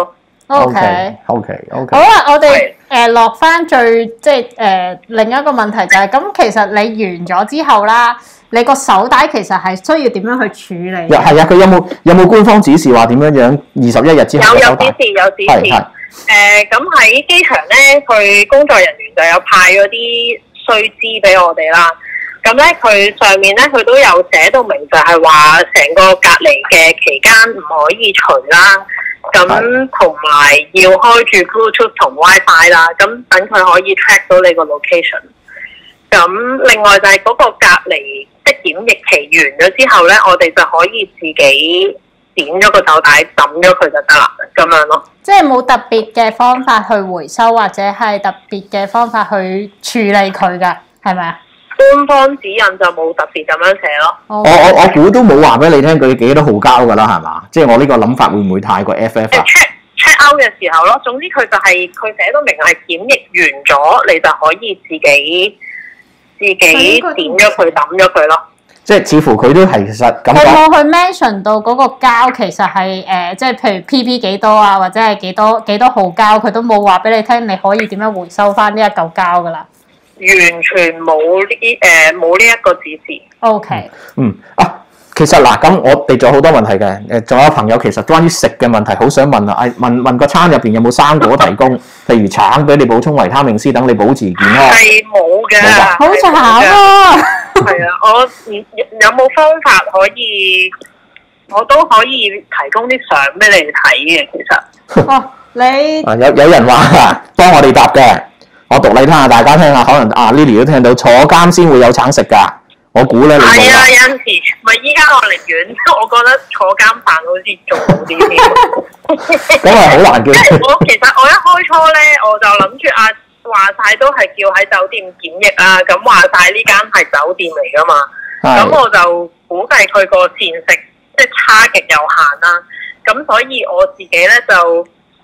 OK。 好啦，我哋落翻最即係另一個問題就係咁，其實你完咗之後啦，你個手帶其實係需要點樣去處理？ 係啊，佢有冇官方指示話點樣21日之後嘅手帶？ 有指示。咁喺機場咧，佢工作人員就有派嗰啲須知俾我哋啦。咁咧，佢上面咧，佢都有寫到明，就係話成個隔離嘅期間唔可以除啦。咁同埋要開住 Bluetooth 同 WiFi 啦。咁等佢可以 track 到你個 location。咁另外就係嗰個隔離即係檢疫期完咗之後咧，我哋就可以自己剪咗個手帶抌咗佢就得啦，咁樣咯。即係冇特別嘅方法去回收，或者係特別嘅方法去處理佢㗎，係咪啊？官方指引就冇特別咁樣寫咯。 我估都冇話俾你聽佢幾多號膠㗎啦，係嘛？即係我呢個諗法會唔會太過 FF 啊 ？check out 嘅時候咯，總之佢就係佢寫到明係檢疫完咗，你就可以自己剪咗佢抌咗佢咯。 即係似乎佢都係其實咁講。佢冇去 mention 到嗰個膠其實係即係譬如 PP 幾多啊，或者係幾多號膠，佢都冇話俾你聽，你可以點樣回收翻呢一嚿膠㗎啦。 完全冇呢一個指示。 OK。 其實嗱，咁我哋仲有好多問題嘅。仲有朋友其實關於食嘅問題，好想問啊。問個餐入邊有冇生果提供，譬如橙俾你補充維他命 C，等你保持健康。 係冇嘅。 好慘啊！ 係啊，我有冇方法可以，我都可以提供啲相俾你睇嘅。其實。 你有人話幫我哋答嘅。我讀你聽下，大家聽下，可能Lily 都聽到，坐監先會有橙食㗎。我估咧，你冇。 係啊，有陣時咪依家我寧願，我覺得坐監飯好似仲好啲添。 咁係好難叫。 其實我一開初咧，我就諗住話晒都係叫喺酒店檢疫啊，咁話晒呢間係酒店嚟㗎嘛。咁我就估計佢個膳食即係差極有限啦。咁所以我自己咧就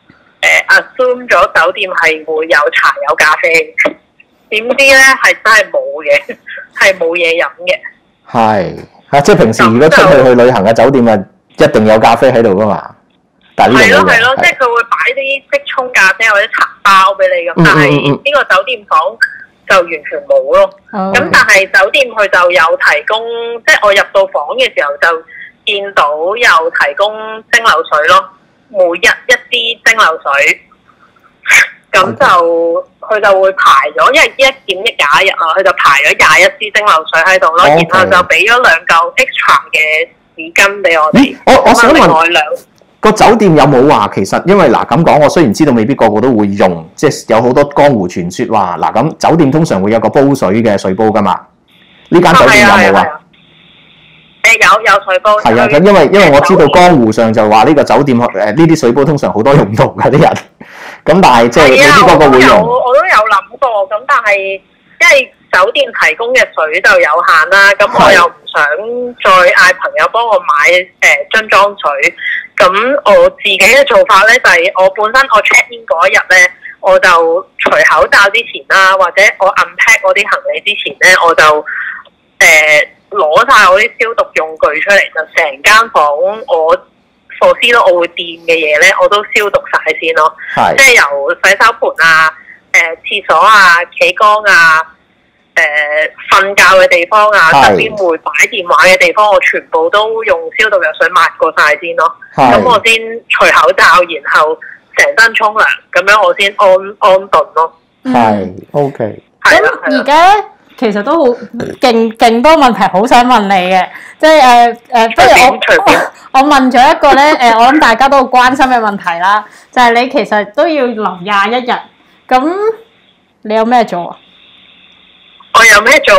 assume 咗酒店係會有茶有咖啡，點知咧係真係冇嘅，係冇嘢飲嘅。 係即係平時如果出去旅行嘅酒店啊，一定有咖啡喺度噶嘛。但係呢度冇嘅。 係咯，即係佢會擺啲即沖咖啡或者茶包俾你咁，但係呢個酒店房就完全冇咯。咁但係酒店佢就有提供，即係我入到房嘅時候就見到有提供蒸餾水咯。每日一支蒸餾水，咁就佢就會排咗，因為一檢疫21日啊，佢就排咗21支蒸餾水喺度咯，然後就俾咗2嚿 extra 嘅紙巾俾我哋。 我想問個酒店有冇話其實，因為嗱咁講，我雖然知道未必個個都會用，即係有好多江湖傳說話嗱咁酒店通常會有個煲水嘅水煲㗎嘛，呢間酒店有冇啊？ 有水煲。係啊， 咁因為我知道江湖上就話呢個酒店呢啲水煲通常好多用途嘅啲人，咁但係即係未必個個會用。 我都有諗過，咁但係因為酒店提供嘅水就有限啦，咁我又唔想再嗌朋友幫我買樽裝水，咁我自己嘅做法咧就係我本身我 check in 嗰一日咧，我就除口罩之前啦，或者我 unpack 我啲行李之前咧，我就攞晒我啲消毒用具出嚟，就成間房我所知我會掂嘅嘢咧，我都消毒晒先咯。即係由洗手盆啊、廁所啊、企缸啊、瞓覺嘅地方啊、側邊會擺電話嘅地方，我全部都用消毒藥水抹過晒先咯。咁我先除口罩，然後成身沖涼，咁樣我先安頓咯。 係 OK。 咁而家其實都好勁多問題，好想問你嘅，即係不如我問咗一個咧，我諗大家都好關心嘅問題啦，就係你其實都要留21日，咁你有咩做啊？ 我有咩做？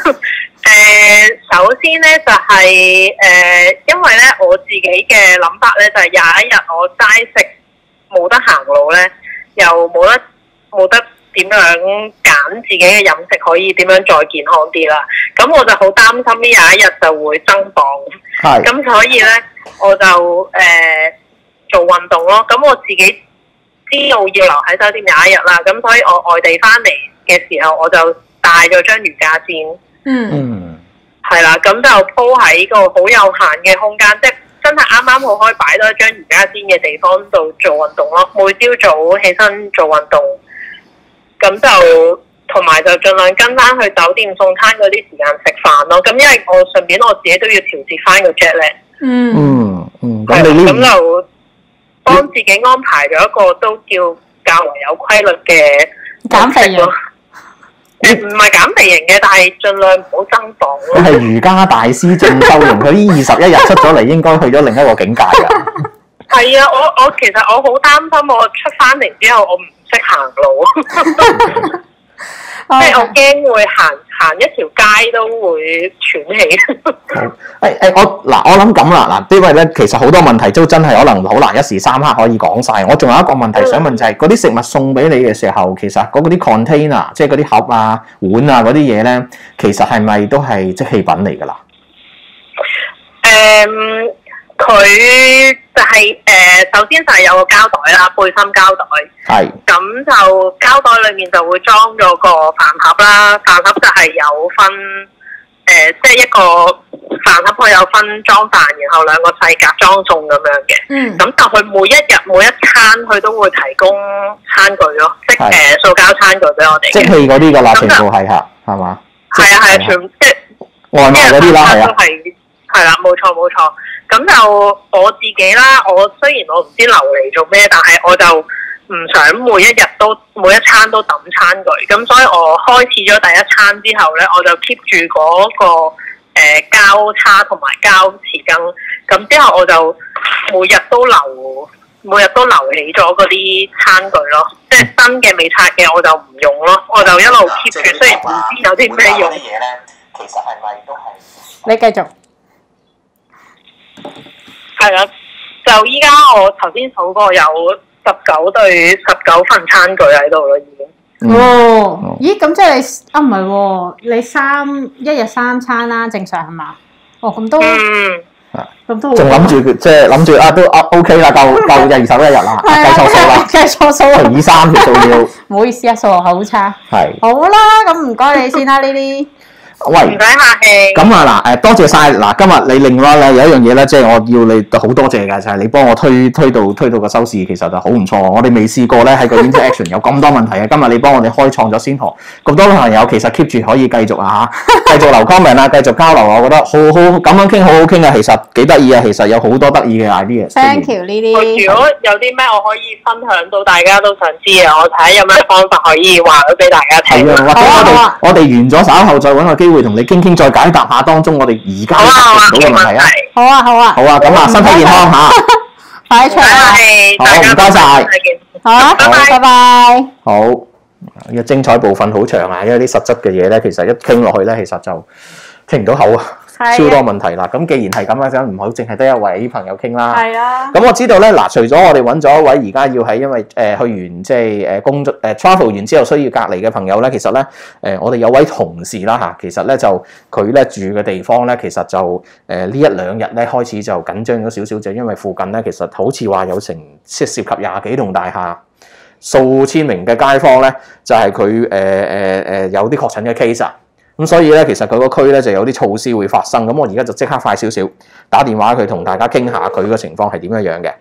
首先咧就係因為咧我自己嘅諗法咧就係21日我齋食冇得行路咧，又冇得點樣揀自己嘅飲食可以點樣再健康啲啦？咁我就好擔心呢21日就會增磅，咁所以咧我就做運動咯。咁我自己知道要留喺酒店21日啦，咁所以我外地翻嚟嘅時候我就帶咗張瑜伽墊，係啦，咁就鋪喺個好有限嘅空間，即係真係啱啱好可以擺多一張瑜伽墊嘅地方度做運動咯。每朝早起身做運動，咁就同埋就盡量跟翻去酒店送餐嗰啲時間食飯咯。咁因為我順便我自己都要調節翻個 jet lag。 咁你咁就幫自己安排咗一個都叫較為有規律嘅減肥型。 唔係減肥型嘅，但係盡量唔好增磅咯。 佢係瑜伽大師鄭秀容，佢呢21日出咗嚟，應該去咗另一個境界㗎。 係啊，我其實我好擔心，我出翻嚟之後我唔識行路，即係我驚會行一條街都會喘氣。 我諗咁啦，因為咧其實好多問題都真係可能好難一時三刻可以講晒。我仲有一個問題想問就係嗰啲食物送俾你嘅時候，其實嗰啲 container 即係嗰啲盒啊、碗啊嗰啲嘢咧，其實係咪都係即棄品嚟㗎啦？ 佢就係首先就係有個膠袋啦，背心膠袋。係。咁就膠袋裡面就會裝咗個飯盒啦，飯盒就係有分即係一個飯盒，佢有分裝飯，然後兩個細格裝餸咁樣嘅。咁就佢每一日每一餐佢都會提供餐具咯，即係塑膠餐具俾我哋。即棄嗰啲㗎啦，全部係嚇，係嘛？係啊，全即係外賣嗰啲啦，係啊。係啦，冇錯冇錯。咁就我自己啦，我雖然我唔知留嚟做咩，但係我就唔想每一餐都抌餐具。咁所以我開始咗第一餐之後咧，我就 keep 住嗰個膠叉同埋膠匙羹。咁之後我就每日都留起咗嗰啲餐具咯，即係新嘅未拆嘅我就唔用咯，我就一路 keep 住。雖然唔知有啲咩用。嘢咧，其實係咪都係？ 你繼續。係啦，就依家我頭先數過有19份餐具喺度咯，已經。咦，咁即係你唔係喎，你一日3餐啦，正常係嘛？咁都咁都仲諗住即係諗住都OK 啦，夠21日啦，計錯數啦，計錯數啦，2、3條數要。唔好意思啊，數學好差。係。好啦，咁唔該你先啦，呢啲。喂，唔使客氣。咁啊嗱，多謝晒嗱，今日你另外咧有一樣嘢咧，即係我要你好多謝嘅，就係你幫我推到個收視，其實就好唔錯。我哋未試過咧喺個 interaction 有咁多問題嘅，今日你幫我哋開創咗先河，咁多朋友其實 keep 住可以繼續啊嚇，繼續留 comment 啊，繼續交流，我覺得好咁樣傾好好傾啊，其實幾得意啊，其實有好多得意嘅 idea。Thank you 呢啲。如果有啲咩我可以分享到大家都想知嘅，我睇下有咩方法可以話咗俾大家聽。或者我哋完咗稍後再揾個機會同你傾，再解答下當中我哋而家解決到嘅問題啊！好啊，咁啊，身體健康嚇，快出啦！好，唔該晒，好，拜拜。好，嘅精彩部分好長啊，因為啲實質嘅嘢咧，其實一傾落去咧，其實就傾唔到口啊。超多問題啦！咁既然係咁啊，咁唔好淨係得一位朋友傾啦。係啊。咁我知道咧，嗱，除咗我哋揾咗一位而家要喺因為去完即係工作travel 完之後需要隔離嘅朋友咧，其實咧我哋有位同事啦嚇，其實咧就佢咧住嘅地方咧，其實就呢1、2日咧開始就緊張咗少少，就因為附近咧其實好似話有成涉及20幾棟大廈，數千名嘅街坊咧就係佢有啲確診嘅 case 啊。咁所以咧，其實佢個區咧就有啲措施會發生。咁我而家就即刻快少少打電話佢同大家傾下佢個情況係點樣嘅。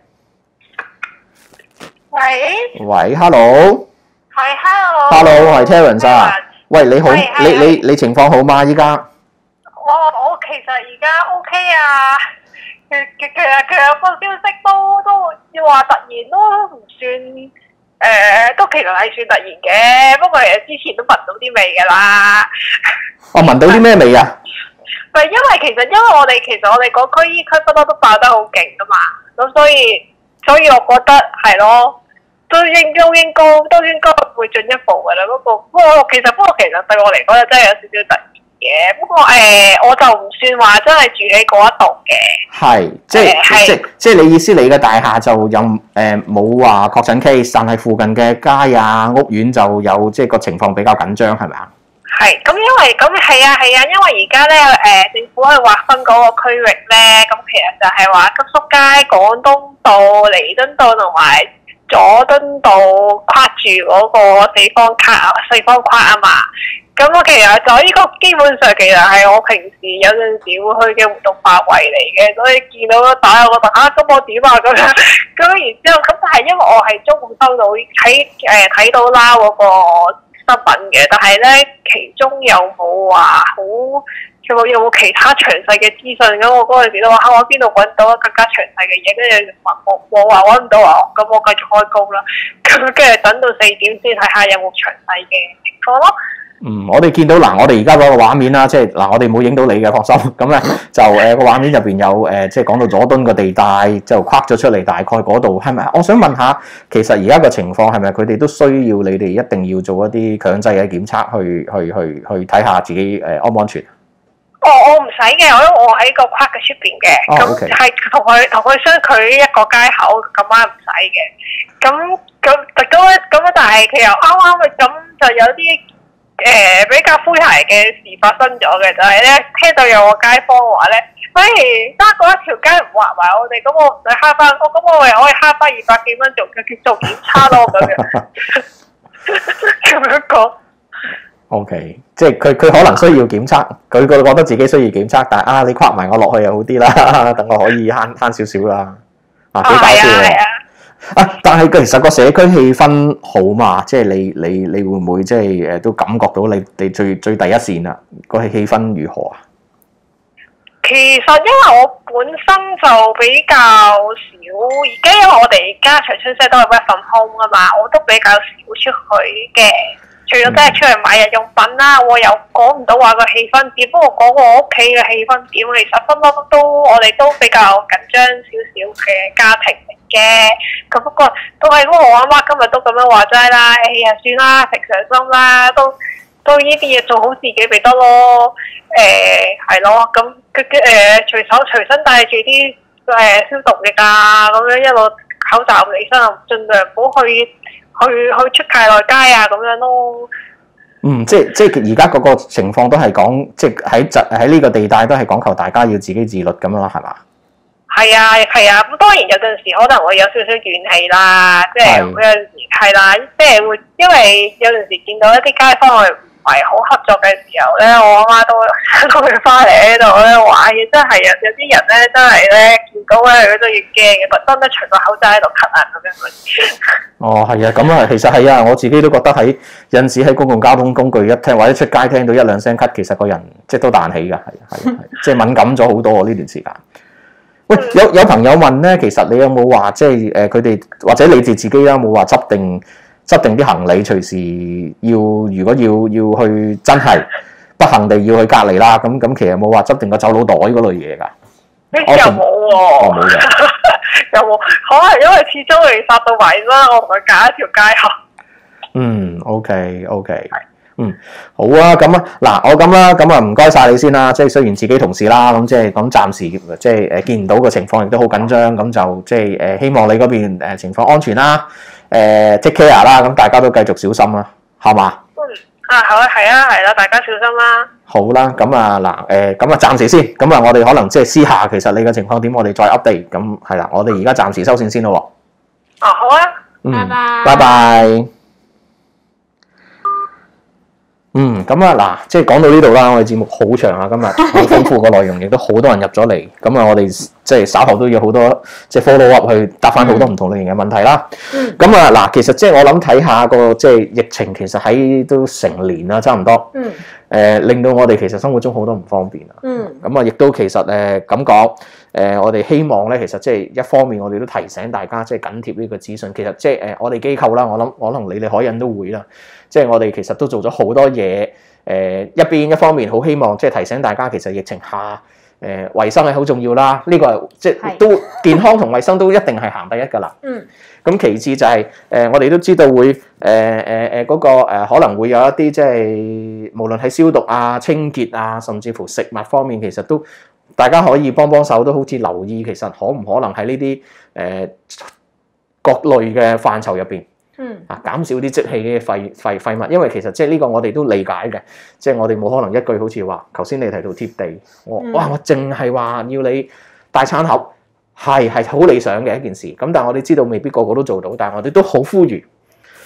喂 ，hello。係 hello。hello， 係 Terence 啊。喂，你好，你情況好嗎？依家？我其實而家 OK 啊。其實有個消息都話突然都唔算。都其實係算突然嘅，不過其實之前都聞到啲味㗎啦。我聞到啲咩味啊？唔係因為我哋嗰區依區不嬲都爆得好勁㗎嘛，咁所以我覺得係咯，都應該會進一步㗎啦。不過其實對我嚟講就真係有少少突然嘅。不過我就唔算話真係住喺嗰一度嘅。係，即係你意思，你嘅大廈就有冇話確診 case，但係附近嘅街啊屋苑就有即係個情況比較緊張，係咪啊？係，咁因為係啊，因為而家咧政府去劃分嗰個區域咧，咁其實就係話急速街、廣東道、彌敦道同埋佐敦道跨住嗰個四方框啊嘛。 咁我其實就呢個基本上其實係我平時有陣時會去嘅活動範圍嚟嘅，所以見到打我覺得咁我點啊咁樣，咁然之後咁但係因為我係中午收到睇到啦嗰個新聞嘅，但係咧其中有冇話有冇其他詳細嘅資訊？咁我嗰陣時都話我邊度揾到更加詳細嘅嘢，跟住我話揾唔到啊，咁我繼續開工啦，咁跟住等到4點先睇下有冇詳細嘅情況咯。 我哋見到嗱，我哋而家嗰個畫面啦，即係嗱，我哋冇影到你嘅，放心。咁咧就個畫面入邊有即係講到佐敦個地帶就框咗出嚟，大概嗰度係咪？我想問下，其實而家個情況係咪佢哋都需要你哋一定要做一啲強制嘅檢測去睇下自己安唔安全？ 我唔使嘅，因為我喺個框嘅出邊嘅，咁係同佢相距一個街口，咁啱唔使嘅。咁但係其實啱啱咁就有啲。比較詼諧嘅事發生咗嘅，就係咧聽到有個街坊話咧，喂，得嗰一條街唔劃埋我哋，咁我唔使慳翻，咁我又可以慳翻200幾蚊做檢測咯咁樣，咁樣講。OK， 即係佢可能需要檢測，佢覺得自己需要檢測，但係你跨埋我落去又好啲啦，等我可以慳少少啦，幾搞笑喎！但係其實個社區氣氛好嘛？即係你會唔會即係都感覺到你最第一線啦？個氣氛如何啊？ 其實因為我本身就比較少，而家因為我哋而家長春西都係 work from home 啊嘛，我都比較少出去嘅。除咗真係出去買日用品啦，我又講唔到話個氣氛點。不過講我屋企嘅氣氛點，其實分分我哋都比較緊張少少嘅家庭嚟嘅。咁不過都係我阿媽今日都咁樣話齋啦，算啦，平常心啦，都呢啲嘢做好自己咪得咯。係咯，咁隨身帶住啲消毒液啊，咁樣一路口罩離身，盡量唔好去出太內街啊，咁樣咯。 即係而家嗰個情況都係講，即係喺呢個地帶都係講求大家要自己自律咁樣啦，係嘛？ 係啊，咁當然有陣時可能會有少少怨氣啦，即係有陣時係啦，即係會因為有陣時見到一啲街坊唔係好合作嘅時候咧，我阿媽都會翻嚟喺度咧話嘢，真係有啲人咧真係咧見到咧佢都要驚嘅，特登咧除個口罩喺度咳啊咁樣。係啊，咁啊，其實係啊，我自己都覺得有陣時喺公共交通工具一聽或者出街聽到1-2聲咳，其實個人即係都彈起㗎，係即係敏感咗好多呢段時間。喂，有朋友問咧，其實你有冇話即係佢哋或者你哋自己有冇話執定啲行李，隨時如果要去真係不幸地要去隔離啦，咁其實冇話執定個走佬袋嗰類嘢㗎。 又冇喎，冇嘅，又冇，可能因為始終你殺到埋啦，我同佢隔一條街口。 OK。好啊，咁啊，嗱，我咁啦，咁啊，唔該晒你先啦。即係雖然自己同事啦，咁即係咁暫時即係見唔到個情況，亦都好緊張，咁就即係希望你嗰邊情況安全啦，take care 啦，咁大家都繼續小心啦，係嘛？ 好啊，係啦，大家小心啦。 好啦，咁啊嗱，咁啊暫時先，咁啊我哋可能即係私下，其實你嘅情況點，我哋再 update。咁係啦，我哋而家暫時收線先咯。 好啊。 拜拜。咁啊嗱，即係講到呢度啦，我哋節目好長啊，今日好豐富個內容，亦都好多人入咗嚟。咁啊，我哋即係稍後都有好多即係 follow up 去答翻好多唔同類型嘅問題啦。咁啊嗱，其實即係我諗睇下個即係疫情，其實喺都成年啦，差唔多。令到我哋其實生活中好多唔方便啊。咁啊，亦都其實咁講，我哋希望咧，其實即係一方面，我哋都提醒大家即係緊貼呢個資訊。其實即係我哋機構啦，我諗可能你哋海印都會啦。即係我哋其實都做咗好多嘢，一方面好希望即係提醒大家，其實疫情下衞生係好重要啦。呢個係即係都健康同衞生都一定係行第一㗎啦。咁其次就係我哋都知道會嗰個可能會有一啲即係無論係消毒啊、清潔啊，甚至乎食物方面，其實都大家可以幫手，都好似留意其實可唔可能喺呢啲各類嘅範疇入邊。減少啲即棄嘅廢物，因為其實即係呢個我哋都理解嘅，即係我哋冇可能一句好似話，頭先你提到貼地，我淨係話要你帶餐盒，係好理想嘅一件事。咁但係我哋知道未必個個都做到，但係我哋都好呼籲，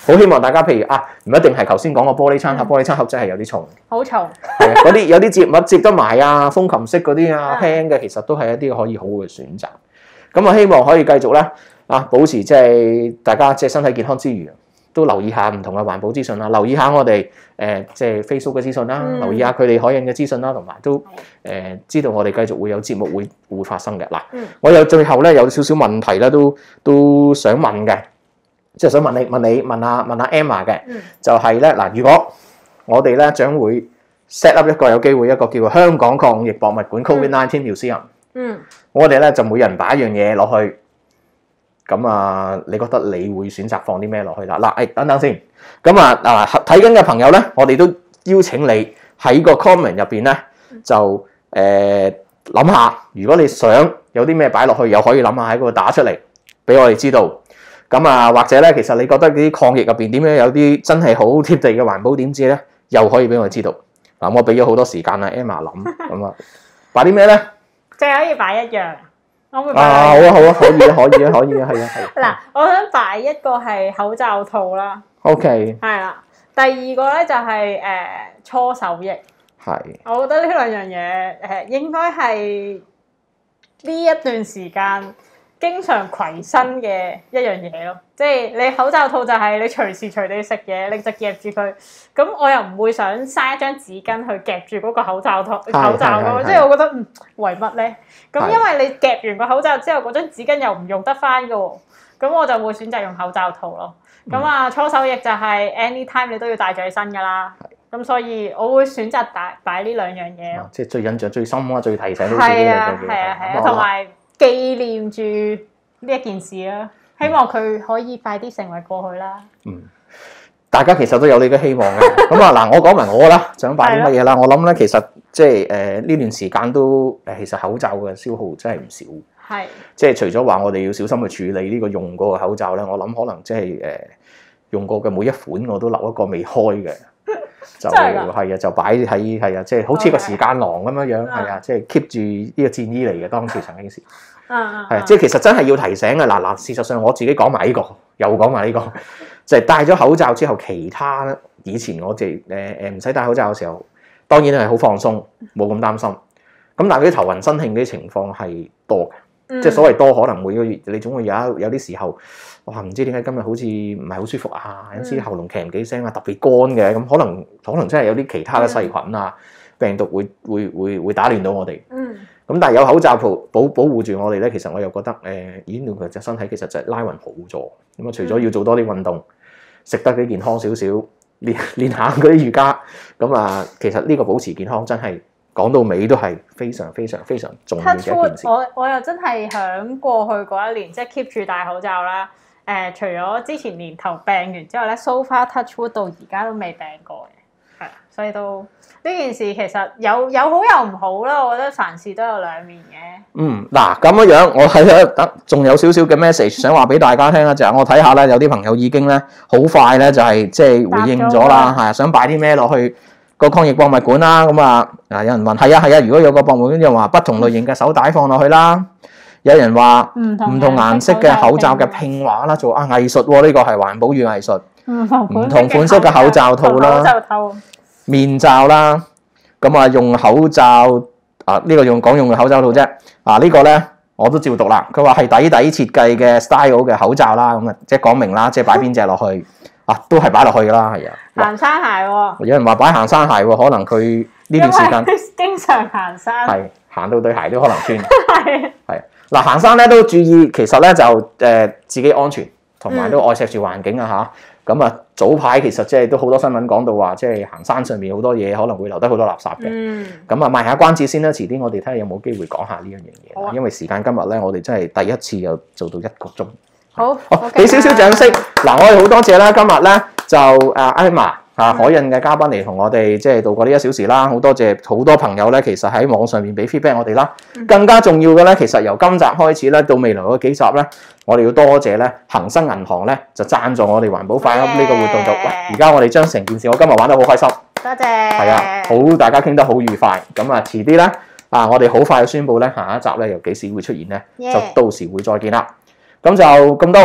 好希望大家譬如唔一定係頭先講個玻璃餐盒，玻璃餐盒真係有啲重， 好重。 係啊，嗰啲有啲接物接得埋啊，風琴式嗰啲輕嘅，其實都係一啲可以好嘅選擇。咁啊，希望可以繼續咧保持即係大家即係身體健康之餘，都留意下唔同嘅環保資訊啦，留意下我哋即係 Facebook 嘅資訊啦，留意下佢哋海印嘅資訊啦，同埋都知道我哋繼續會有節目會發生嘅。嗱，我有最後咧有少少問題咧，都想問嘅，即係想問阿 Emma 嘅，就係咧嗱，如果我哋咧將會 set up 有機會一個叫做香港抗疫博物館 COVID-19 Museum，我哋咧就每人擺一樣嘢落去。咁你覺得你會選擇放啲咩落去啦？嗱，等等先。咁睇緊嘅朋友咧，我哋都邀請你喺個 comment 入邊咧，就諗下，如果你想有啲咩擺落去，又可以諗下喺嗰度打出嚟，俾我哋知道。咁或者咧，其實你覺得啲抗疫入邊點樣有啲真係好貼地嘅環保點子咧，又可以俾我哋知道。嗱，我俾咗好多時間啦 Emma 諗，咁擺啲咩咧？ 即係可以擺一樣。我會好啊，可以啊，係啊。 嗱，我想擺一個係口罩套啦。 OK。 係啦，第二個咧就係搓手液。係。我覺得呢兩樣嘢應該係呢一段時間經常攜身嘅一樣嘢咯。即係你口罩套就係你隨時隨地食嘢，你就夾住佢。咁我又唔會想嘥一張紙巾去夾住嗰個口罩套口罩咯。即係我覺得為乜咧？咁因為你夾完個口罩之後，嗰張紙巾又唔用得翻嘅喎。咁我就會選擇用口罩套咯。咁搓手液就係 anytime 你都要帶住起身㗎啦。咁所以我會選擇擺呢兩樣嘢咯。 即係最印象最深啊，最提醒到自己係啊，同埋紀念住呢一件事啦。希望佢可以快啲成為過去啦。 大家其實都有你嘅希望嘅。咁嗱，我講埋我啦，想擺啲乜嘢啦？我諗咧，其實即係呢段時間都其實口罩嘅消耗真係唔少。係。即係除咗話我哋要小心去處理呢個用過嘅口罩咧，我諗可能即係用過嘅每一款我都留一個未開嘅。就係啊，就擺喺係啊，即係好似個時間囊咁樣，係啊，即係 keep 住呢個戰衣嚟嘅當時曾經時。係，即係其實真係要提醒嘅嗱，事實上我自己講埋呢個，又講埋呢個，就係戴咗口罩之後，其他以前我哋唔使戴口罩嘅時候，當然係好放鬆，冇咁擔心。咁但係啲頭暈身㷫啲情況係多嘅，即係所謂多，可能每個月你總會有啲時候，哇唔知點解今日好似唔係好舒服啊，有時喉嚨咳幾聲啊，特別乾嘅，咁可能真係有啲其他嘅細菌啊、病毒會打亂到我哋。咁但係有口罩保護住我哋咧，其實我又覺得咦，佢隻身體其實就係拉勻好咗。咁除咗要做多啲運動，食得幾健康少少，練下嗰啲瑜伽，咁其實呢個保持健康真係講到尾都係非常非常非常重要嘅一件事。 我又真係響過去嗰一年，即係 keep 住戴口罩啦。除咗之前年頭病完之後咧，so far touch wood 到而家都未病過嘅，係，所以都。呢件事其實有好有唔好啦，我覺得凡事都有兩面嘅。 嗱咁樣，我睇下仲有少少嘅 message 想話俾大家聽啦，就係我睇下咧，有啲朋友已經咧好快咧就係即係回應咗啦，係想擺啲咩落去個抗疫博物館啦。咁有人問係啊，如果有個博物館就話不同類型嘅手帶放落去啦。有人話唔同顏色嘅口罩嘅拼畫啦，做藝術喎，呢個係環保與藝術。唔同款式嘅口罩套啦。面罩啦，咁用口罩呢個用嘅口罩套啫。呢個咧我都照讀啦。佢話係底設計嘅 style 嘅口罩啦，咁即係講明啦，即係擺邊隻落去都係擺落去㗎啦，係啊。 行山鞋喎。 有人話擺行山鞋喎，可能佢呢段時間經常行山，係行到對鞋都可能穿。係嗱，行山咧都注意，其實咧就自己安全，同埋都愛錫住環境啊嚇。咁早排其實即係都好多新聞講到話，即係行山上面好多嘢可能會留低好多垃圾嘅。咁賣下關子先啦，遲啲我哋睇下有冇機會講下呢樣嘢。因為時間今日咧，我哋真係第一次又做到1個鐘。 好， 俾少少掌聲。嗱，我哋好多謝啦，今日咧就Emma海印嘅嘉賓嚟同我哋即係度過呢1小時啦。好多謝好多朋友咧，其實喺網上面俾 feedback 我哋啦。更加重要嘅咧，其實由今集開始咧，到未來嗰幾集咧。我哋要多謝咧，恒生銀行咧就贊助我哋環保快噏呢個活動就，而家我哋將成件事，我今日玩得好開心， 多謝，係啊，好大家傾得好愉快，咁遲啲咧我哋好快就宣佈咧下一集咧又幾時會出現咧，就到時會再見啦，咁就咁多位，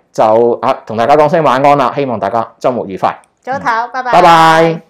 就同大家講聲晚安啦，希望大家週末愉快。 早唞，拜拜。 拜拜。